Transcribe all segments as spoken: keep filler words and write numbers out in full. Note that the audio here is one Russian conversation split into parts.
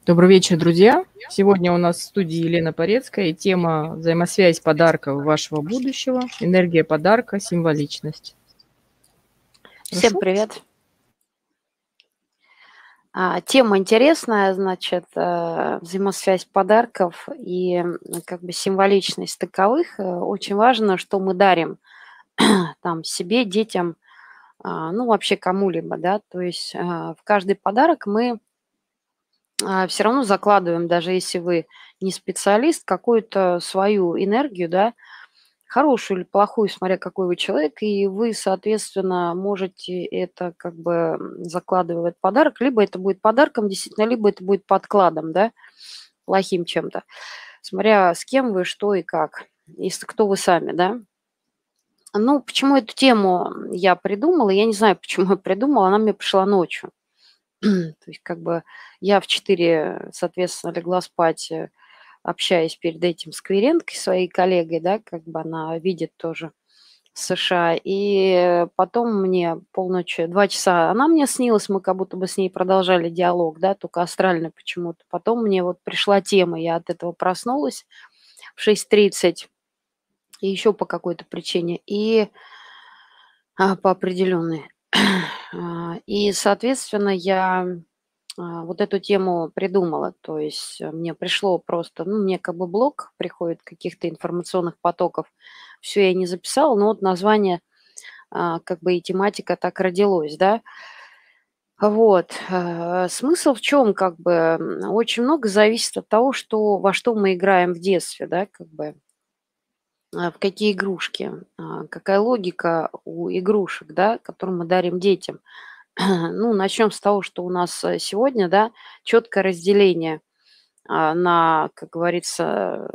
Добрый вечер, друзья! Сегодня у нас в студии Елена Порецкая, и тема «Взаимосвязь подарков вашего будущего. Энергия подарка. Символичность». Всем Прошу. привет! А, тема интересная, значит, э, взаимосвязь подарков и, м, как бы символичность таковых. Э, очень важно, что мы дарим там себе, детям, а, ну, вообще кому-либо, да. То есть, а, в каждый подарок мы а, всё равно закладываем, даже если вы не специалист, какую-то свою энергию, да, хорошую или плохую, смотря какой вы человек. И вы, соответственно, можете это как бы, м, закладывая в этот подарок, либо это будет подарком действительно, либо это будет подкладом, да, плохим чем-то, смотря с кем вы, что и как, если кто вы сами, да. Ну, почему эту тему я придумала? Я не знаю, почему я придумала, она мне пришла ночью. То есть как бы я в четыре, соответственно, легла спать, э, общаясь перед этим с клиенткой, своей коллегой, да, как бы она видит тоже в США. И потом мне полночи, два часа она мне снилась, мы как будто бы с ней продолжали диалог, да, тока астрально почему-то. Потом мне вот пришла тема, я от этого проснулась в шесть тридцать и еще по какой-то причине, и а, по определенной. А, и, соответственно, я, а, вот эту тему придумала. То есть мне пришло просто, ну, мне как бы блок приходит каких-то информационных потоков. Всё я не записала, но вот название, а, как бы и тематика так родилось, да. Вот, э, смысл в чём? Как бы, м, очень много зависит от того, что во что мы играем в детстве, да, как бы. А, в какие игрушки, а, какая логика у игрушек, да, которые мы дарим детям. Ну, начнем с того, что у нас, э, сегодня, да, четкое разделение, а, на, как говорится,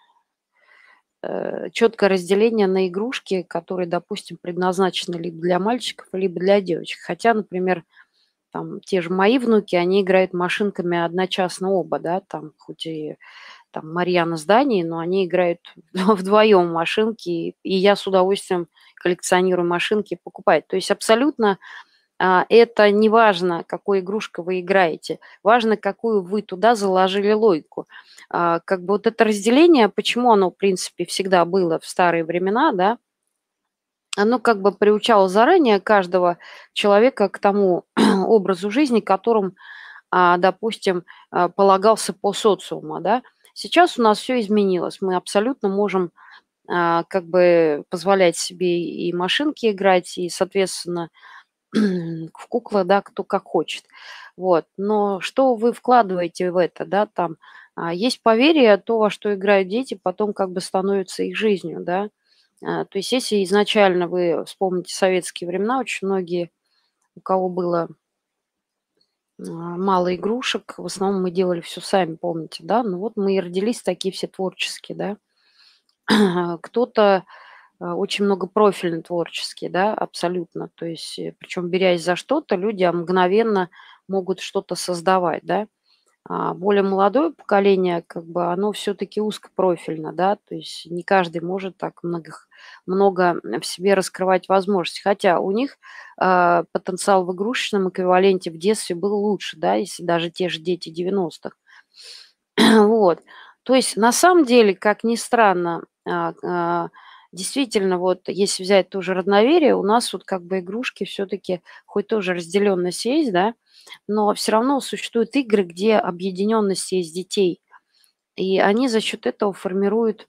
э, четкое разделение на игрушки, которые, допустим, предназначены либо для мальчиков, либо для девочек. Хотя, например, там те же мои внуки, они играют машинками одночасно оба, да, там, хоть и там Марьяна с Даней, но они играют вдвоем в машинки, и я с удовольствием коллекционирую машинки, покупаю. То есть абсолютно, а, это неважно, какой игрушкой вы играете, важно, какую вы туда заложили логику. А, как бы вот это разделение, почему оно, в принципе, всегда было в старые времена, да, оно как бы приучало заранее каждого человека к тому образу жизни, которым, а, допустим, а, полагался по социуму, да. Сейчас у нас всё изменилось. Мы абсолютно можем, а, как бы позволять себе и машинки играть, и, соответственно, в куклы, да, кто как хочет. Вот. Но что вы вкладываете в это, да, там? А, есть поверье, то, во что играют дети, потом как бы становится их жизнью, да. А, то есть если изначально вы вспомните советские времена, очень многие, у кого было а, мало игрушек, в основном мы делали всё сами, помните, да. Ну вот мы и родились такие все творческие, да. Кто-то, а, очень многопрофильно творческий, да, абсолютно. То есть, э, причем берясь за что-то, люди, а, мгновенно могут что-то создавать, да. А более молодое поколение, как бы, оно всё-таки узкопрофильно, да, то есть не каждый может так многих много в себе раскрывать возможностей. Хотя у них, а, потенциал в игрушечном эквиваленте в детстве был лучше, да, если даже те же дети девяностых. Вот. То есть на самом деле, как ни странно, а, а, действительно, вот если взять то же родноверие, у нас вот как бы игрушки всё-таки, хоть тоже разделенность есть, да, но всё равно существуют игры, где объединенность есть детей. И они за счет этого формируют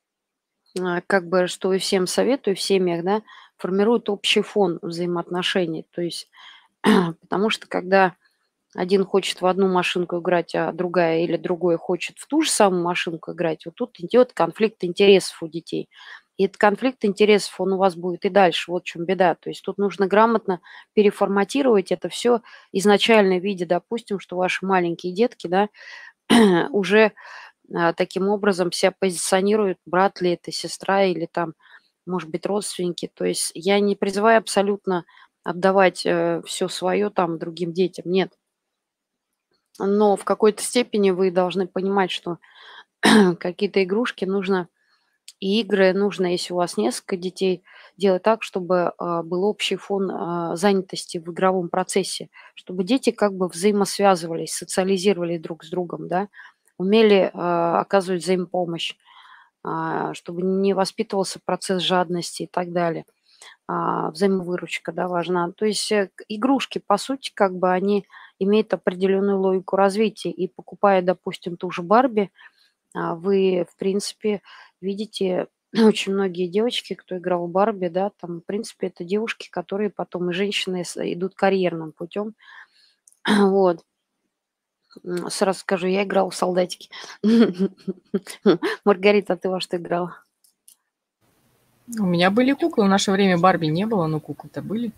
а, как бы, что и всем советую в семьях, да, формируют общий фон взаимоотношений. То есть, потому что когда один хочет в одну машинку играть, а другая или другой хочет в ту же самую машинку играть, вот тут идет конфликт интересов у детей. И этот конфликт интересов, он у вас будет и дальше. Вот в чём беда. То есть тут нужно грамотно переформатировать это всё изначально в виде, допустим, что ваши маленькие детки, да, уже, а, таким образом себя позиционируют, брат ли это, сестра или там, может быть, родственники. То есть я не призываю абсолютно отдавать, э, всё своё там другим детям, нет. Но в какой-то степени вы должны понимать, что какие-то игрушки нужно и игры нужно, если у вас несколько детей, делать так, чтобы а, был общий фон а, занятости в игровом процессе, чтобы дети как бы взаимосвязывались, социализировали друг с другом, да, умели а, оказывать взаимопомощь, а, чтобы не воспитывался процесс жадности и так далее. А, взаимовыручка, да, важна. То есть э, к- игрушки, по сути, как бы они имеют определенную логику развития. И покупая, допустим, ту же Барби, а, вы, в принципе, видите очень многие девочки, кто играл в Барби, да, там, в принципе, это девушки, которые потом и женщины с- идут карьерным путем. Вот. М, Сразу скажу, я играла в солдатики. Маргарита, а ты во что играла? У меня были куклы, в наше время Барби не было, но куклы-то были.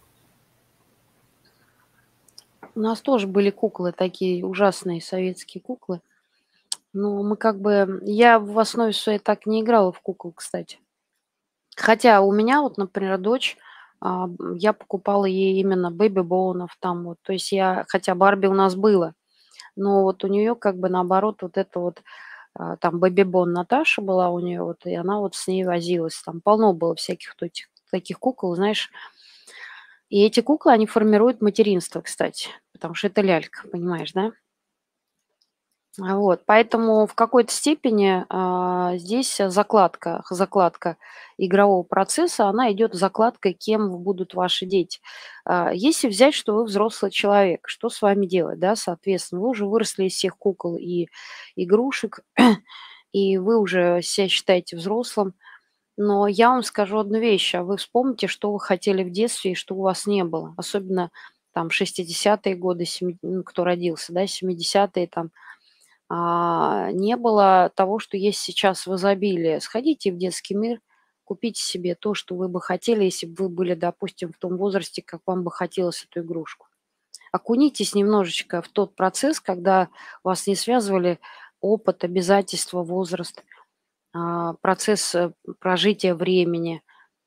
У нас тоже были куклы, такие ужасные советские куклы. Но мы как бы я в основе своей так не играла в кукол, кстати. Хотя у меня вот, например, дочь, а, м, я покупала ей именно бэби-боунов там вот. То есть я хотя Барби у нас было, но вот у нее как бы наоборот вот это вот, а, там бэби-бон Наташа была у нее вот, и она вот с ней возилась. Там полно было всяких вот этих таких кукол, знаешь. И эти куклы, они формируют материнство, кстати, потому что это лялька, понимаешь, да? А, вот, поэтому в какой-то степени, а, здесь э, закладка закладка игрового процесса, она идет закладкой, кем будут ваши дети. А, если взять, что вы взрослый человек, что с вами делать, да? Соответственно, вы уже выросли из всех кукол и игрушек, и вы уже себя считаете взрослым. Но я вам скажу одну вещь, а вы вспомните, что вы хотели в детстве и что у вас не было. Особенно там шестидесятые годы, семи ну, кто родился, да, семидесятые там, а, не было того, что есть сейчас в изобилии. Сходите в детский мир, купите себе то, что вы бы хотели, если бы вы были, допустим, в том возрасте, как вам бы хотелось эту игрушку. Окунитесь немножечко в тот процесс, когда вас не связывали опыт, обязательства, возраст, а, процесс э, прожития времени.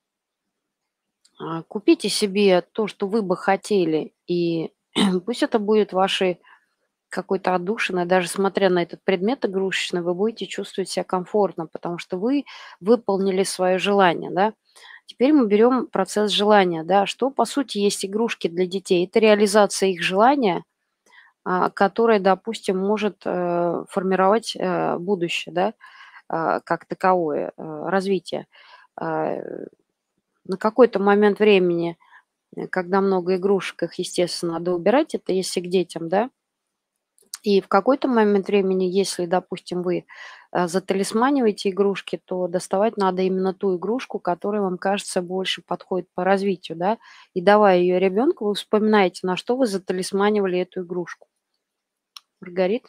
А, Купите себе то, что вы бы хотели, и пусть это будет вашей какой-то отдушиной. Даже смотря на этот предмет игрушечный, вы будете чувствовать себя комфортно, потому что вы выполнили свое желание, да. Теперь мы берем процесс желания, да. Что, по сути, есть игрушки для детей? Это реализация их желания, а, которое, допустим, может э, формировать э, будущее, да, а, как таковое, э, развитие. А, На какой-то момент времени, э, когда много игрушек, их, естественно, надо убирать, это если к детям, да. И в какой-то момент времени, если, допустим, вы, э, заталисманиваете игрушки, то доставать надо именно ту игрушку, которая вам кажется больше подходит по развитию, да. И давая ее ребенку, вы вспоминаете, на что вы заталисманивали эту игрушку. Маргарита?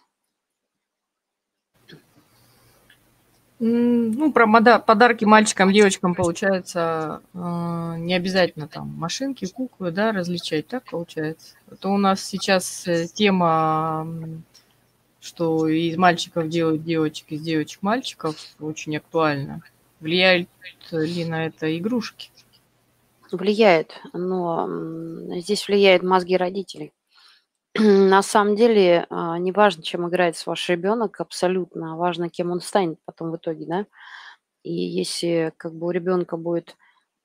М, Ну, про мода- подарки мальчикам, девочкам, получается, э, не обязательно там машинки, куклы, да, различать, так получается. Это у нас сейчас э, тема, м, что из мальчиков делают девочек, из девочек мальчиков, очень актуальна. Влияют ли на это игрушки? Влияет, но, м, здесь влияют мозги родителей. На самом деле, а, не важно, чем играется ваш ребенок, абсолютно, а важно, кем он станет потом в итоге, да. И если как бы у ребенка будет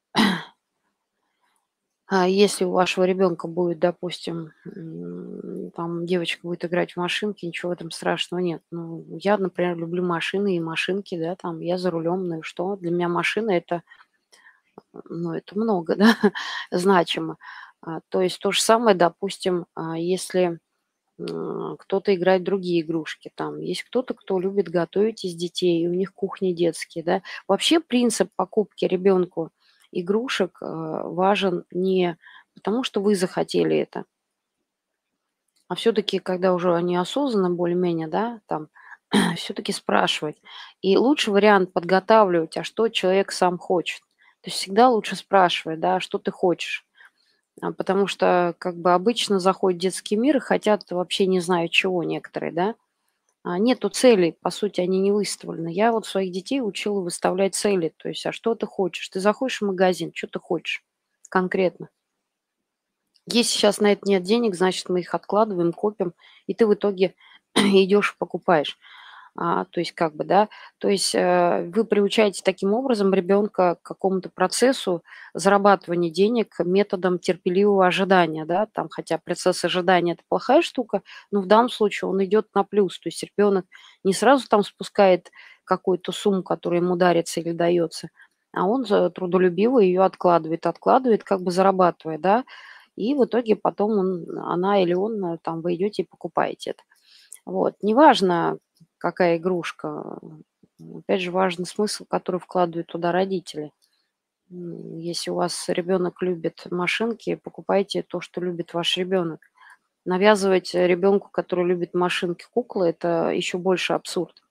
А если у вашего ребенка будет, допустим, м, там девочка будет играть в машинки, ничего в этом страшного нет. Ну, я, например, люблю машины и машинки, да, там я за рулем, ну и что? Для меня машина это, ну, это много, да, значимо. А, то есть то же самое, допустим, а, если м, кто-то играет в другие игрушки, там есть кто-то, кто любит готовить из детей, и у них кухни детские, да. Вообще принцип покупки ребенку игрушек э, важен не потому, что вы захотели это, а все-таки, когда уже они осознанно более-менее, да, там, все-таки спрашивать. И лучший вариант подготавливать, а что человек сам хочет. То есть всегда лучше спрашивать, да, «А что ты хочешь. А, Потому что как бы обычно заходят в детский мир и хотят вообще не знаю чего некоторые, да. А, Нету целей, по сути, они не выставлены. Я вот своих детей учила выставлять цели. То есть, а что ты хочешь? Ты заходишь в магазин, что ты хочешь конкретно? Если сейчас на это нет денег, значит, мы их откладываем, копим, и ты в итоге идешь покупаешь. А, то есть как бы, да, то есть э, вы приучаете таким образом ребенка к какому-то процессу зарабатывания денег методом терпеливого ожидания, да, там, хотя процесс ожидания – это плохая штука, но в данном случае он идет на плюс, то есть ребенок не сразу там спускает какую-то сумму, которая ему дарится или дается, а он за- трудолюбиво ее откладывает, откладывает, как бы зарабатывая, да, и в итоге потом он, она или он, э, там, вы идете и покупаете это. Вот. Неважно, какая игрушка, м, опять же, важен смысл, который вкладывают туда родители. М, Если у вас ребенок любит машинки, покупайте то, что любит ваш ребенок. Навязывать ребенку, который любит машинки, куклы, это еще больше абсурд.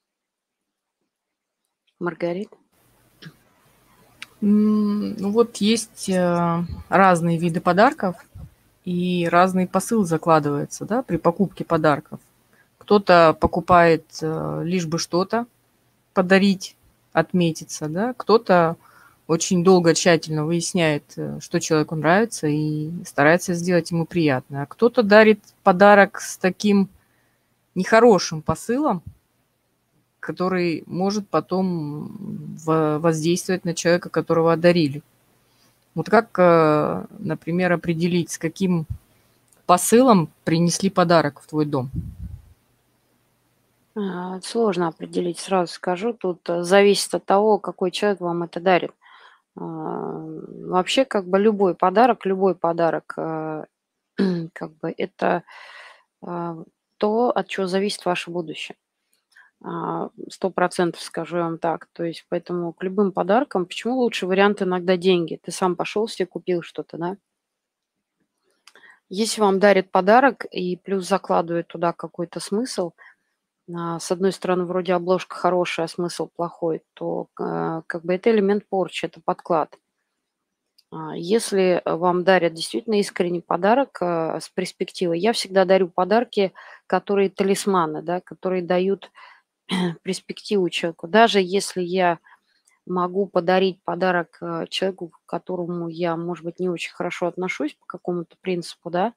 Маргарита? М, Ну вот есть э, разные виды подарков, и разный посыл закладывается, да, при покупке подарков. Кто-то покупает э, лишь бы что-то подарить, отметиться, да, кто-то очень долго, тщательно выясняет, э, что человеку нравится, и старается сделать ему приятно. А кто-то дарит подарок с таким нехорошим посылом, который может потом во- воздействовать на человека, которого одарили. Вот как, э, например, определить, с каким посылом принесли подарок в твой дом? А, Сложно определить, сразу скажу. Тут э, зависит от того, какой человек вам это дарит. А, Вообще, как бы любой подарок, любой подарок, э, как бы это а, то, от чего зависит ваше будущее. А, сто процентов скажу я вам так. То есть поэтому к любым подаркам почему лучший вариант иногда деньги? Ты сам пошел себе купил что-то, да? Если вам дарят подарок и плюс закладывают туда какой-то смысл, а, с одной стороны, вроде обложка хорошая, а смысл плохой, то, а, как бы это элемент порчи, это подклад. А, Если э, вам дарят действительно искренний подарок а, с перспективой, я всегда дарю подарки, которые талисманы, да, которые дают перспективу человеку. Даже если я могу подарить подарок э, человеку, к которому я, может быть, не очень хорошо отношусь по какому-то принципу, да,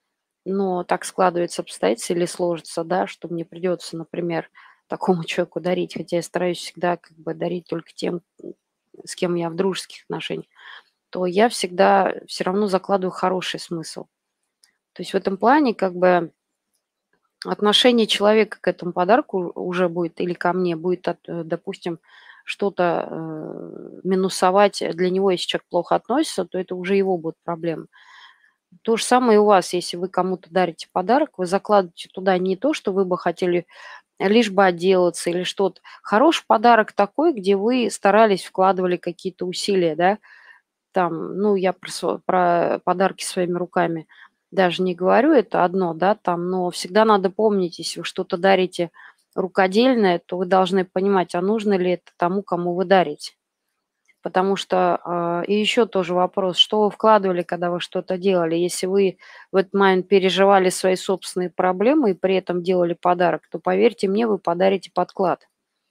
но так складывается обстоятельства или сложится, да, что мне придется, например, такому человеку дарить, хотя я стараюсь всегда как бы дарить только тем, с кем я в дружеских отношениях, то я всегда все равно закладываю хороший смысл. То есть в этом плане как бы отношение человека к этому подарку уже будет или ко мне будет, от, э, допустим, что-то э, минусовать для него, если человек плохо относится, то это уже его будет проблема. То же самое и у вас, если вы кому-то дарите подарок, вы закладываете туда не то, что вы бы хотели лишь бы отделаться или что-то. Хороший подарок такой, где вы старались, вкладывали какие-то усилия, да, там, ну, я про, сво- про подарки своими руками даже не говорю, это одно, да, там, но всегда надо помнить, если вы что-то дарите рукодельное, то вы должны понимать, а нужно ли это тому, кому вы дарите. Потому что, а, и еще тоже вопрос, что вы вкладывали, когда вы что-то делали. Если вы в этот момент переживали свои собственные проблемы и при этом делали подарок, то, поверьте мне, вы подарите подклад.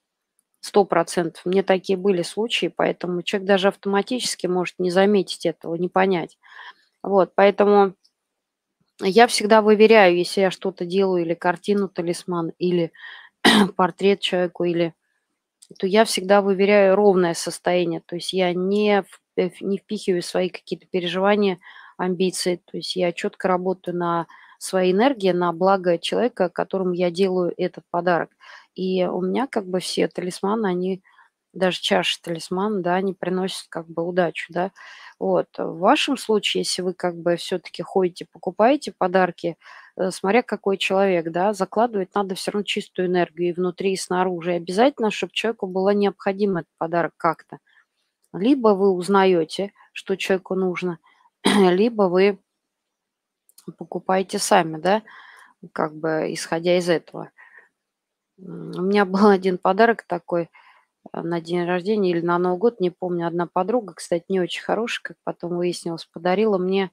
Сто процентов. Мне такие были случаи, поэтому человек даже автоматически может не заметить этого, не понять. Вот, поэтому я всегда выверяю, если я что-то делаю, или картину талисман, или портрет человеку, или то я всегда выверяю ровное состояние. То есть я не, в- э, не впихиваю свои какие-то переживания, амбиции. То есть я четко работаю на своей энергии, на благо человека, которому я делаю этот подарок. И у меня как бы все талисманы, они, даже чаши талисман, да, они приносят как бы удачу, да. Вот. В вашем случае, если вы как бы все-таки ходите, покупаете подарки, э, смотря какой человек, да, закладывать надо все равно чистую энергию и внутри, и снаружи. И обязательно, чтобы человеку было необходим этот подарок как-то. Либо вы узнаете, что человеку нужно, либо вы покупаете сами, да, как бы исходя из этого. М, У меня был один подарок такой э, на день рождения или на Новый год, не помню, одна подруга, кстати, не очень хорошая, как потом выяснилось, подарила мне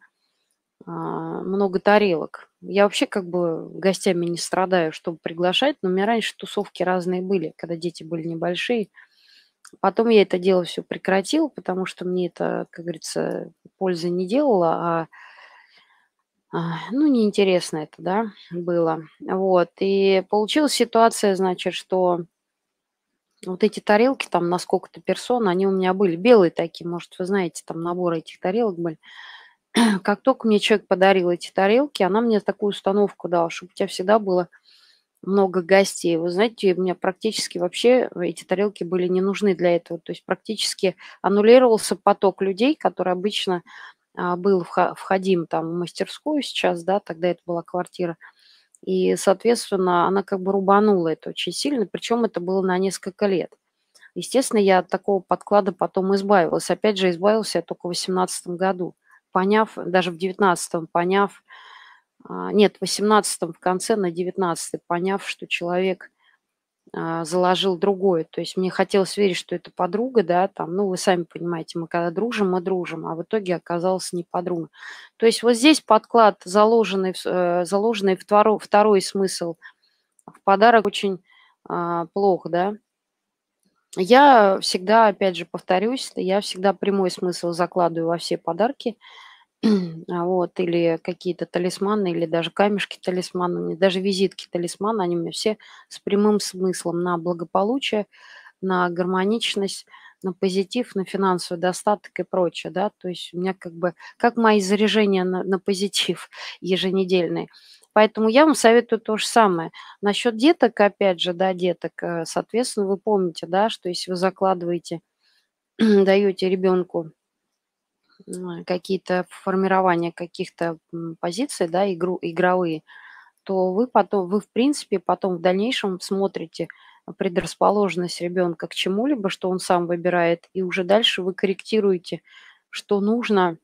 а, много тарелок. Я вообще как бы гостями не страдаю, чтобы приглашать, но у меня раньше тусовки разные были, когда дети были небольшие. Потом я это дело все прекратила, потому что мне это, как говорится, пользы не делало, а А, ну, неинтересно это, да, было. Вот, и получилась ситуация, значит, что вот эти тарелки там на сколько-то персон, они у меня были белые такие, может, вы знаете, там наборы этих тарелок были. Как только мне человек подарил эти тарелки, она мне такую установку дала, чтобы у тебя всегда было много гостей. Вы знаете, у меня практически вообще эти тарелки были не нужны для этого. То есть практически аннулировался поток людей, который обычно а, был вха- входим там в мастерскую сейчас, да, тогда это была квартира. И, соответственно, она как бы рубанула это очень сильно, причем это было на несколько лет. Естественно, я от такого подклада потом избавилась. Опять же, избавилась я только в восемнадцатом году, поняв, даже в девятнадцатом, поняв, а, нет, в восемнадцатом в конце, на девятнадцатый, поняв, что человек а, заложил другое. То есть мне хотелось верить, что это подруга, да, там, ну, вы сами понимаете, мы когда дружим, мы дружим, а в итоге оказалось не подруга. То есть вот здесь подклад, заложенный, в с- э, заложенный второй, второй смысл в подарок очень а, плох, да. Я всегда, опять же, повторюсь, я всегда прямой смысл закладываю во все подарки, а, вот, или какие-то талисманы, или даже камешки талисманы, даже визитки талисманы, они у меня все с прямым смыслом на благополучие, на гармоничность, на позитив, на финансовый достаток и прочее, да. То есть у меня как бы как мои заряжения на, на позитив еженедельные. Поэтому я вам советую то же самое. Насчет деток, опять же, да, деток, э, соответственно, вы помните, да, что если вы закладываете, даете ребенку м, какие-то формирования каких-то м, позиций, да, игру, игровые, то вы потом, вы в принципе потом в дальнейшем смотрите предрасположенность ребенка к чему-либо, что он сам выбирает, и уже дальше вы корректируете, что нужно,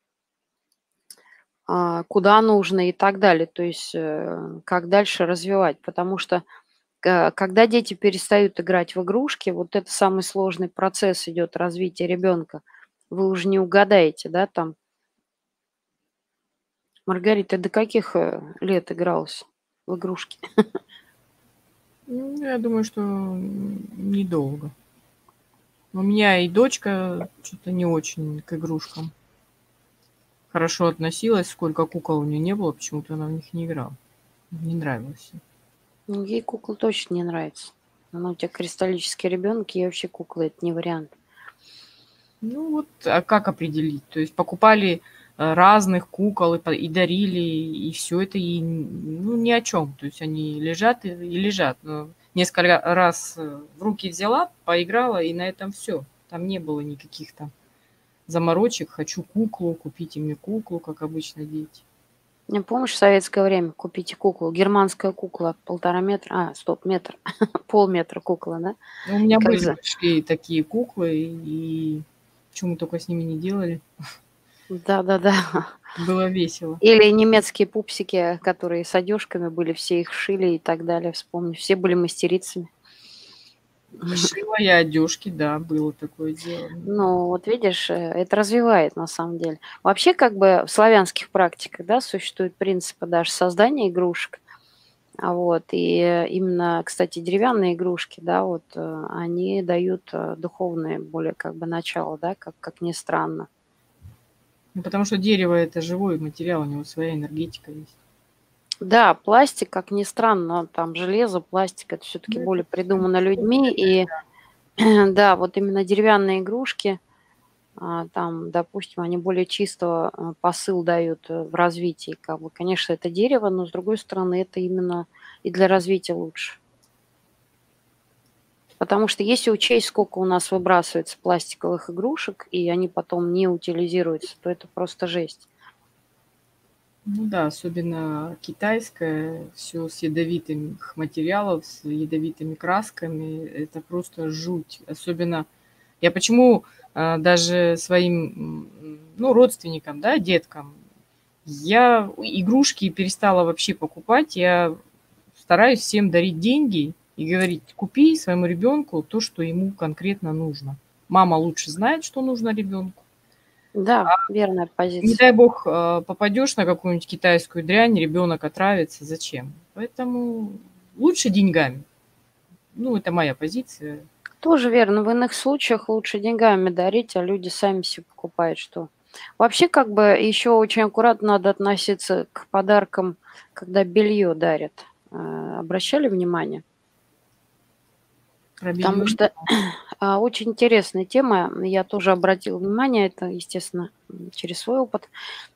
а, куда нужно и так далее. То есть э, как дальше развивать. Потому что э, когда дети перестают играть в игрушки, вот это самый сложный процесс идет развития ребенка. Вы уже не угадаете, да, там. Маргарита, ты до каких э, лет игралась в игрушки? Ну, я думаю, что м, недолго. У меня и дочка что-то не очень к игрушкам хорошо относилась. Сколько кукол у нее не было, почему-то она в них не играла. Не нравилось. Ну, ей кукла точно не нравится. Она у тебя кристаллический ребенок, ей вообще куклы это не вариант. Ну вот, а как определить? То есть покупали э, разных кукол и, по- и дарили, и все это и н- ну, ни о чем. То есть они лежат и, и лежат. Но несколько раз э, в руки взяла, поиграла, и на этом все. Там не было никаких там заморочек. Хочу куклу, купите мне куклу, как обычно дети. Не помнишь, в советское время купите куклу, германская кукла, полтора метра, а, стоп, метр, полметра кукла, да? Ну, у И меня как были за... большие такие куклы, и чего мы только с ними не делали. Да-да-да. Было весело. Или немецкие пупсики, которые с одежками были, все их шили и так далее, вспомни. Все были мастерицами. Шила я одежки, да, было такое дело. Ну, вот видишь, э, это развивает на самом деле. Вообще, как бы в славянских практиках, да, существуют принципы даже создания игрушек. А вот, и э, именно, кстати, деревянные игрушки, да, вот, э, они дают э, духовное более как бы начало, да, как, как ни странно. Ну, потому что дерево это живой материал, у него своя энергетика есть. Да, пластик, как ни странно, там железо, пластик, это все-таки Ну, это более всё придумано людьми. И да, вот именно деревянные игрушки, а, там, допустим, они более чистого а, посыл дают э, в развитии. Как бы, конечно, это дерево, но с другой стороны, это именно и для развития лучше. Потому что если учесть, сколько у нас выбрасывается пластиковых игрушек, и они потом не утилизируются, то это просто жесть. ну да, особенно китайское, все с ядовитыми материалов, с ядовитыми красками. Это просто жуть. Особенно я почему а, даже своим, м, ну, родственникам, да, деткам, я игрушки перестала вообще покупать. Я стараюсь всем дарить деньги и говорить: купи своему ребенку то, что ему конкретно нужно. Мама лучше знает, что нужно ребенку. Да, верная Не позиция. дай бог, э, попадешь на какую-нибудь китайскую дрянь, ребенок отравится. Зачем? Поэтому лучше деньгами. Ну, это моя позиция. Тоже верно. В иных случаях лучше деньгами дарить, а люди сами себе покупают что. Вообще, как бы еще очень аккуратно надо относиться к подаркам, когда белье дарят. А, обращали внимание? Про Потому белье не что знаю. а, очень интересная тема. Я тоже обратила внимание, это, естественно, м, через свой опыт.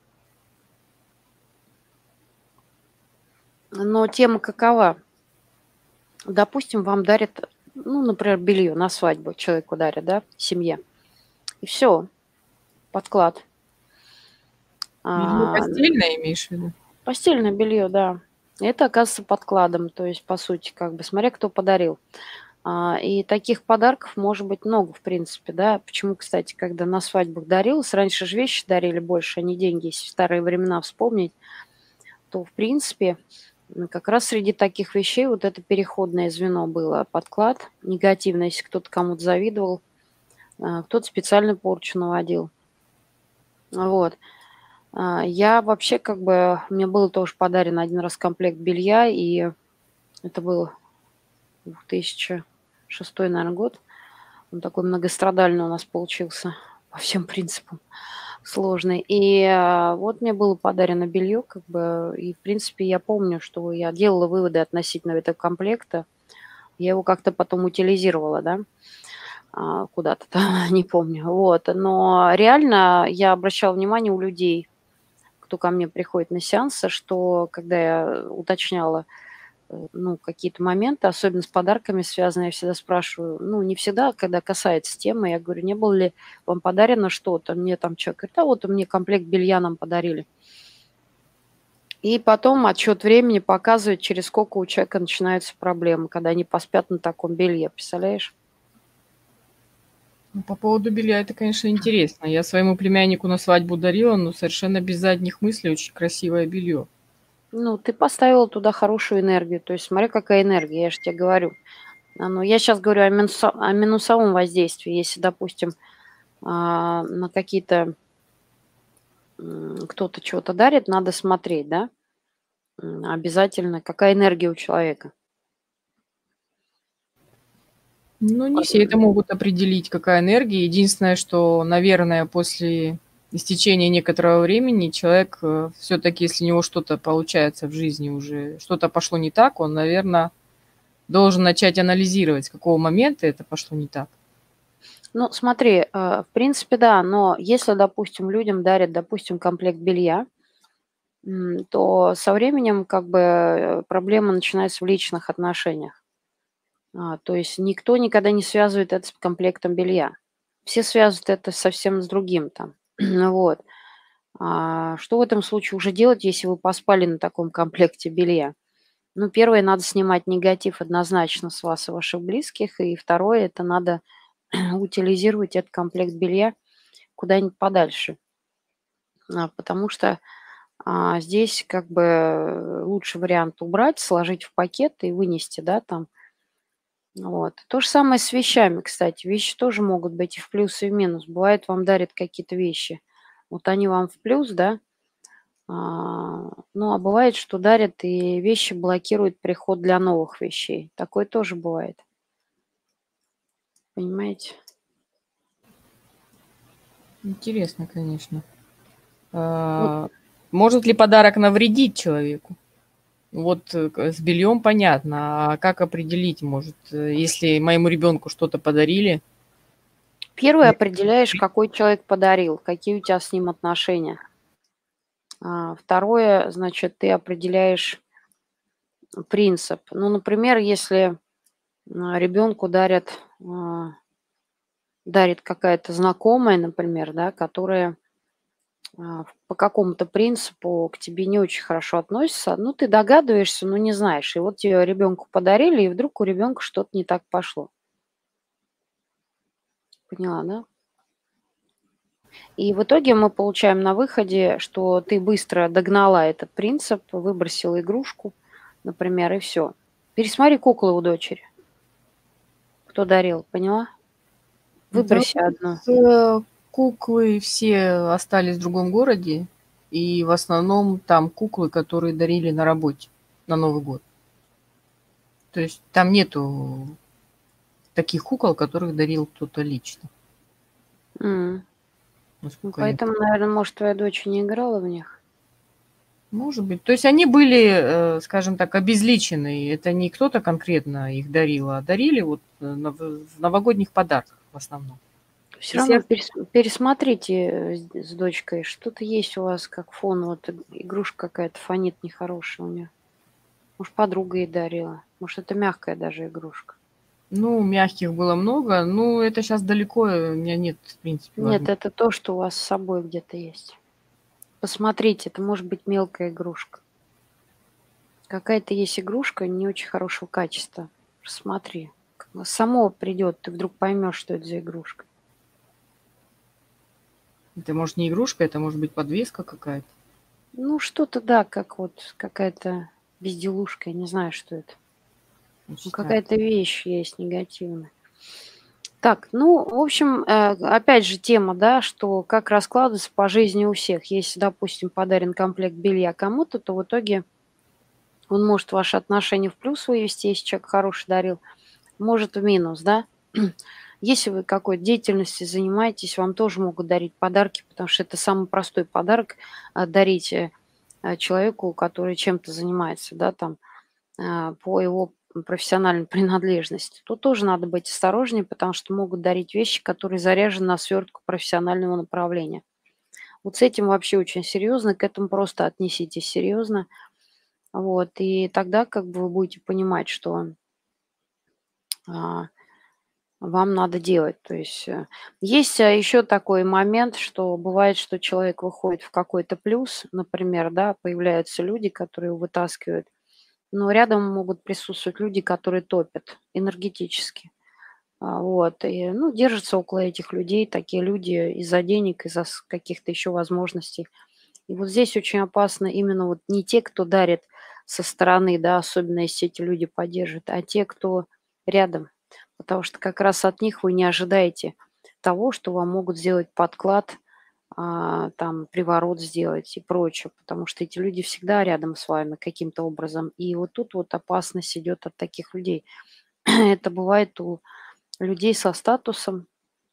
Но тема какова? Допустим, вам дарят, ну, например, белье на свадьбу человеку дарят, да, семье. И все, подклад. Белье А, постельное имеешь в виду? постельное белье, да. Это оказывается подкладом, то есть, по сути, как бы, смотря кто подарил. А, и таких подарков может быть много, в принципе, да. Почему, кстати, когда на свадьбах дарилось, раньше же вещи дарили больше, а не деньги. Если в старые времена вспомнить, то, в принципе, м, как раз среди таких вещей вот это переходное звено было. Подклад негативный, если кто-то кому-то завидовал, а, кто-то специально порчу наводил. Вот. А, я вообще как бы мне был тоже подарен один раз комплект белья, и это был две тысячи шестой, наверно, год. Он такой многострадальный у нас получился по всем принципам, сложный. И, а, вот мне было подарено белье, как бы, и, в принципе, я помню, что я делала выводы относительно этого комплекта. Я его как-то потом утилизировала, да, а, куда-то там, не помню. Вот. Но реально я обращала внимание у людей, кто ко мне приходит на сеансы, что когда я уточняла, э, ну, какие-то моменты, особенно с подарками связанные, я всегда спрашиваю, ну, не всегда, когда касается темы, я говорю: "Не было ли вам подарено что-то?" Мне там человек говорит: "Да вот мне комплект белья нам подарили". И потом отсчет времени показывает, через сколько у человека начинаются проблемы, когда они поспят на таком белье, представляешь? Ну, по поводу белья это, конечно, интересно. Я своему племяннику на свадьбу дарила, но совершенно без задних мыслей очень красивое белье. Ну, ты поставила туда хорошую энергию. То есть смотри, какая энергия, я же тебе говорю. А, ну, я сейчас говорю о минусо о минусовом воздействии. Если, допустим, а, на какие-то, м, кто-то чего-то дарит, надо смотреть, да, м, обязательно, какая энергия у человека. Ну, не все это Ладно. могут определить, какая энергия. Единственное, что, наверное, после истечения некоторого времени человек, э, всё-таки, если у него что-то получается в жизни уже, что-то пошло не так, он, наверно, должен начать анализировать, с какого момента это пошло не так. Ну, смотри, э, в принципе, да, но если, допустим, людям дарят, допустим, комплект белья, м, то со временем как бы, э, проблема начинается в личных отношениях. А, то есть никто никогда не связывает это с комплектом белья. Все связывают это совсем с другим там. Вот. А, что в этом случае уже делать, если вы поспали на таком комплекте белья? Ну, первое, надо снимать негатив однозначно с вас и ваших близких. И второе, это надо утилизировать этот комплект белья куда-нибудь подальше. А, потому что, а, здесь как бы, э, лучший вариант убрать, сложить в пакет и вынести, да, там. Вот. То же самое с вещами, кстати. Вещи тоже могут быть и в плюс, и в минус. Бывает, вам дарят какие-то вещи, вот они вам в плюс, да, а, ну, а бывает, что дарят и вещи блокируют приход для новых вещей. Такое тоже бывает. Понимаете? Интересно, конечно. Вот. А, может ли подарок навредить человеку? Вот, э, к с бельем понятно, а как определить, может, э, если моему ребенку что-то подарили? первое, определяешь, какой человек подарил, какие у тя с ним отношения. А, второе, значит, ты определяешь принцип. Ну, например, если, а, ребенку дарят, а дарит какая-то знакомая, например, да, которая, а, по какому-то принципу к тебе не очень хорошо относится. Ну, ты догадываешься, но не знаешь. И вот тебе ребенку подарили, и вдруг у ребенка что-то не так пошло. Поняла, да? И в итоге мы получаем на выходе, что ты быстро догнала этот принцип, выбросила игрушку, например, и всё. Пересмотри куклы у дочери. Кто дарил, поняла? Да, Выброси у одну. нас, э, куклы все остались в другом городе, и в основном там куклы, которые дарили на работе на Новый год. То есть там нету таких кукол, которых дарил кто-то лично. М. Ну, насколько я. поэтому, наверное, может, твоя дочь и не играла в них? Может быть. То есть они были, э, скажем так, обезличены. Это не кто-то конкретно их дарил, а дарили вот э, на- в в новогодних подарках в основном. Все Если равно я- перес пересмотрите, э, с с дочкой. Что-то есть у вас как фон, вот иг игрушка какая-то фонит нехорошая у неё. Может, подруга ей дарила. Может, это мягкая даже игрушка. Ну, мягких было много. Ну, это сейчас далеко, э, у меня нет, в принципе, Нет, возможности. это то, что у вас с собой где-то есть. Посмотрите, это может быть мелкая игрушка. Какая-то есть игрушка не очень хорошего качества. Посмотри. Как бы само придет, ты вдруг поймешь, что это за игрушка. Это может не игрушка, это может быть подвеска какая-то. Ну, что-то, да, как вот какая-то безделушка, я не знаю, что это. Ну, Очень странно. какая-то вещь есть негативная. Так, ну, в общем, э, опять же тема, да, что как раскладывается по жизни у всех. Если, допустим, подарен комплект белья кому-то, то в итоге он может ваши отношения в плюс вывести, если человек хороший дарил, может в минус, да. Если вы какой-то деятельностью занимаетесь, вам тоже могут дарить подарки, потому что это самый простой подарок а, дарить э, а, человеку, который чем-то занимается, да, там, а, по его профессиональной принадлежности. Тут тоже надо быть осторожнее, потому что могут дарить вещи, которые заряжены на свертку профессионального направления. Вот с этим вообще очень серьезно, к этому просто отнеситесь серьезно. Вот, и тогда как бы вы будете понимать, что а, вам надо делать. То есть э, есть а, еще такой момент, что бывает, что человек выходит в какой-то плюс, например, да, появляются люди, которые его вытаскивают, но рядом могут присутствовать люди, которые топят энергетически. А, Вот, и, ну, держатся около этих людей, такие люди из-за денег, из-за с- каких-то еще возможностей. И вот здесь очень опасно именно вот не те, кто дарит со стороны, да, особенно если эти люди поддерживают, а те, кто рядом. Потому что как раз от них вы не ожидаете того, что вам могут сделать подклад, а, там, приворот сделать и прочее, потому что эти люди всегда рядом с вами каким-то образом. И вот тут вот опасность идет от таких людей. Это бывает у людей со статусом,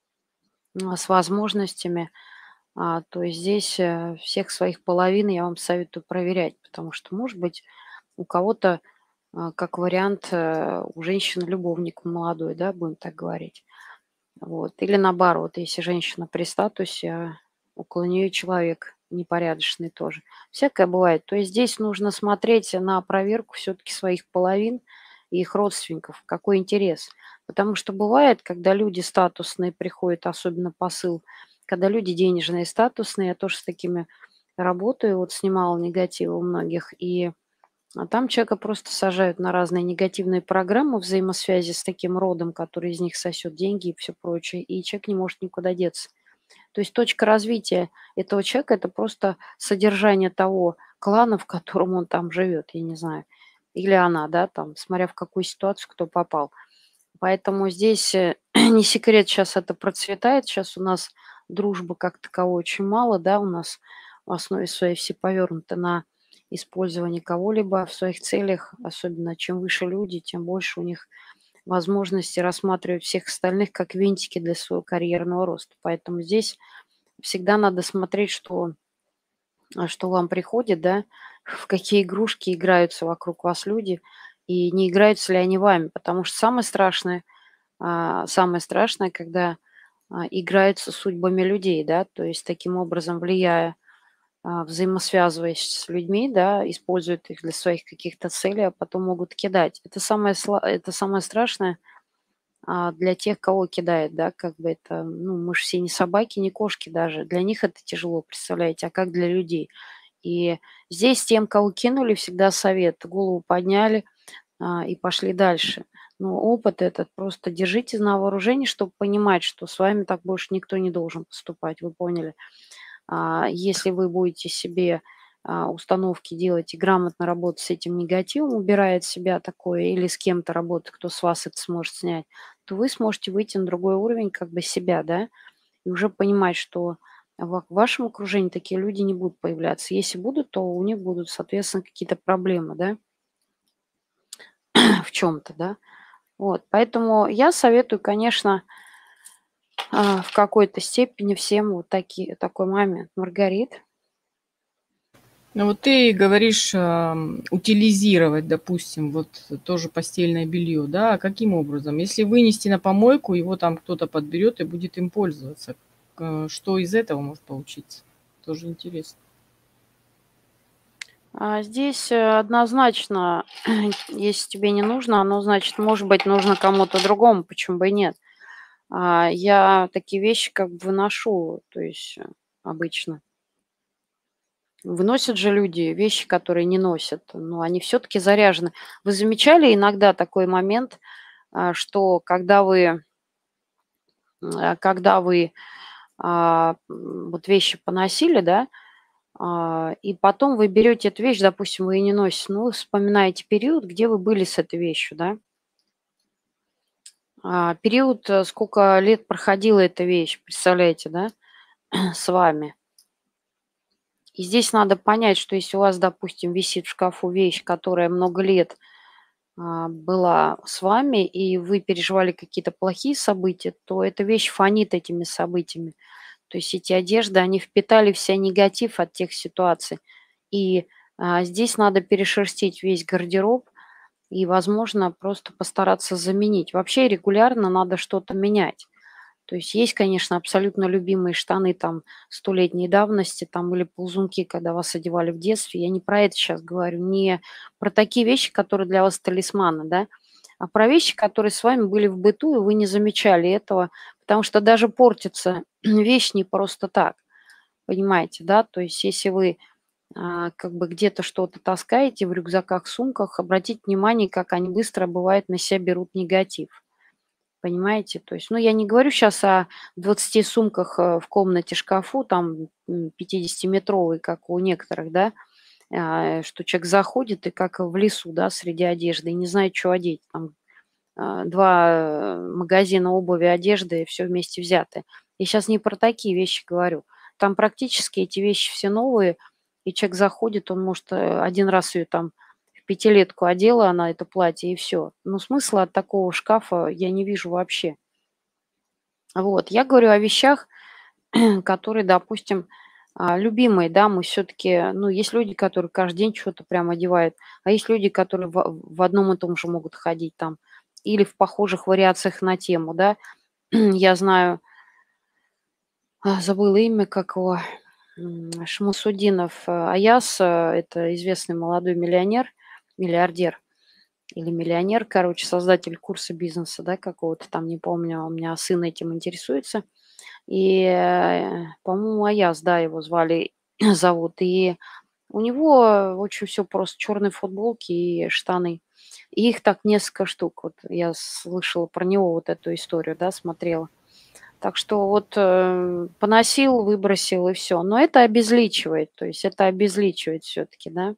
а, с возможностями. А, то есть здесь э, всех своих половин я вам советую проверять, потому что, может быть, у кого-то, а, как вариант, э, у женщины любовник молодой, да, будем так говорить. Вот. Или наоборот, если женщина при статусе, а около нее человек непорядочный тоже. Всякое бывает. То есть здесь нужно смотреть на проверку все-таки своих половин и их родственников, какой интерес. Потому что бывает, когда люди статусные приходят, особенно посыл, когда люди денежные, статусные, я тоже с такими работаю, вот снимала негатив у многих, и а там человека просто сажают на разные негативные программы взаимосвязи с таким родом, который из них сосет деньги и все прочее, и человек не может никуда деться. То есть точка развития этого человека – это просто содержание того клана, в котором он там живет, я не знаю, или она, да, там, смотря в какую ситуацию кто попал. Поэтому здесь э, не секрет, сейчас это процветает, сейчас у нас дружбы как таковой очень мало, да, у нас в основе своей все повернуты на использование кого-либо в своих целях, особенно чем выше люди, тем больше у них возможности рассматривать всех остальных как винтики для своего карьерного роста. Поэтому здесь всегда надо смотреть, что, а, что вам приходит, да, в какие игрушки играются вокруг вас люди, и не играются ли они вами. Потому что самое страшное, а, самое страшное, когда а, играются судьбами людей, да, то есть таким образом влияя, а, взаимосвязываясь с людьми, да, используют их для своих каких-то целей, а потом могут кидать. Это самое, сла- это самое страшное а, для тех, кого кидает, да, как бы это, ну, мы же все не собаки, не кошки даже. Для них это тяжело, представляете, а как для людей? И здесь тем, кого кинули, всегда совет. Голову подняли, а, и пошли дальше. Но опыт этот просто держите на вооружении, чтобы понимать, что с вами так больше никто не должен поступать. Вы поняли? А, если вы будете себе а, установки делать и грамотно работать с этим негативом, убирая от себя такое, или с кем-то работать, кто с вас это сможет снять, то вы сможете выйти на другой уровень как бы себя, да, и уже понимать, что в вашем окружении такие люди не будут появляться. Если будут, то у них будут, соответственно, какие-то проблемы, да, в чем-то, да. Вот, поэтому я советую, конечно, а, в какой-то степени всем вот таки такой момент. Маргарит? Ну вот ты говоришь, ам, утилизировать, допустим, вот тоже постельное белье, да? А каким образом? Если вынести на помойку, его там кто-то подберет и будет им пользоваться. К что из этого может получиться? Тоже интересно. А, здесь, э, однозначно, если тебе не нужно, оно, значит, может быть, нужно кому-то другому, почему бы и нет. А, я такие вещи как бы выношу, то есть, э, обычно. Выносят же люди вещи, которые не носят, но они всё-таки заряжены. Вы замечали иногда такой момент, а, что когда вы м, а, когда вы, а, м, вот вещи поносили, да, а, и потом вы берете эту вещь, допустим, вы ее не носите, но вы вспоминаете период, где вы были с этой вещью, да? А, период, э, сколько лет проходила эта вещь, представляете, да, с вами. И здесь надо понять, что если у вас, допустим, висит в шкафу вещь, которая много лет, а, была с вами, и вы переживали какие-то плохие события, то эта вещь фонит этими событиями. То есть эти одежды, они впитали в себя негатив от тех ситуаций. И, а, здесь надо перешерстить весь гардероб и, возможно, просто постараться заменить. Вообще регулярно надо что-то менять. То есть есть, конечно, абсолютно любимые штаны там столетней давности там или ползунки, когда вас одевали в детстве. Я не про это щас говорю, не про такие вещи, которые для вас талисманы, да, а про вещи, которые с вами были в быту, и вы не замечали этого. Потому что даже портится вещь не просто так. Понимаете, да? То есть если вы, а, как бы где-то что-то таскаете в рюкзаках, сумках, обратите внимание, как они быстро, бывает, на себя берут негатив. Понимаете? То есть, ну, я не говорю щас о двадцати сумках, э, в комнате, шкафу, там, м, пятидесятиметровой, как у некоторых, да, а, что человек заходит и как в лесу, да, среди одежды и не знает, чё одеть. Там, а, два, э, магазина обуви, одежды, всё вместе взятое. Я щас не про такие вещи говорю. Там практически эти вещи все новые, и человек заходит, он, может, э, один раз её там в пятилетку одела она, это платье, и всё. Но смысла от такого шкафа я не вижу вообще. Вот. Я говорю о вещах, которые, допустим, а, любимые, да. Мы всё-таки, ну, есть люди, которые каждый день чё-то прям одевают, а есть люди, которые в в одном и том же могут ходить там или в похожих вариациях на тему, да. Я знаю а, забыла имя, как его, м, Шамсутдинов, э, Аяз, э, это известный молодой миллионер, миллиардер или миллионер, короче, создатель курса бизнеса, да, какого-то там, не помню. У меня сын этим интересуется. И, э, по-моему, Аяз, да, его звали, зовут. И у него очень всё просто: чёрные футболки и штаны. И их так несколько штук. Вот я слышала про него вот эту историю, да, смотрела. Так что вот, э, поносил, выбросил и всё. Но это обезличивает, то есть это обезличивает всё-таки, да.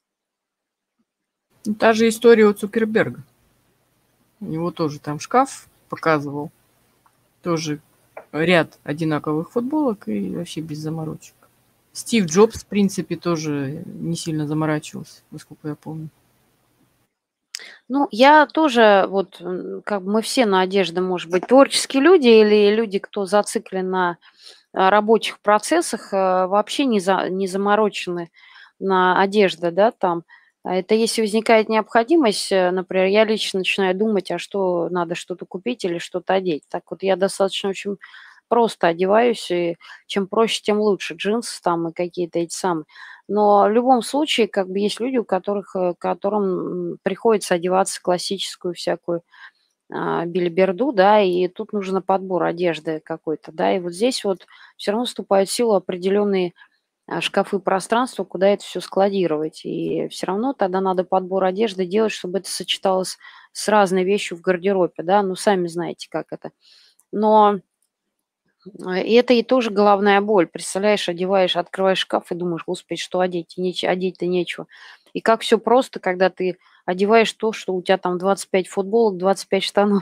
Ну, та же история у Цукерберга. У него тоже там шкаф показывал. Тоже ряд одинаковых футболок и вообще без заморочек. Стив Джобс, в принципе, тоже не сильно заморачивался, насколько я помню. Ну, я тоже вот, м, как бы мы все на одежде, может быть, творческие люди или люди, кто зациклен на, а, рабочих процессах, э, вообще не за не заморочены на одежде, да, там. А это если возникает необходимость, э, например, я лично начинаю думать, а что надо что-то купить или что-то одеть. Так вот я достаточно очень просто одеваюсь, и чем проще, тем лучше. Джинсы там и какие-то эти самые. Но в любом случае, как бы, есть люди, у которых, э, которым, м, приходится одеваться в классическую всякую, а, белиберду, да, и тут нужно подбор одежды какой-то, да. И вот здесь вот всё равно вступают в силу определенные, а, шкафы, пространства, куда это всё складировать. И всё равно тогда надо подбор одежды делать, чтобы это сочеталось с разной вещью в гардеробе, да. Ну, сами знаете, как это. Но а, и это и тоже головная боль. Представляешь, одеваешь, открываешь шкаф и думаешь: "Господи, что одеть? Неч одеть-то нечего". И как всё просто, когда ты одеваешь то, что у тя там двадцать пять футболок, двадцать пять штанов.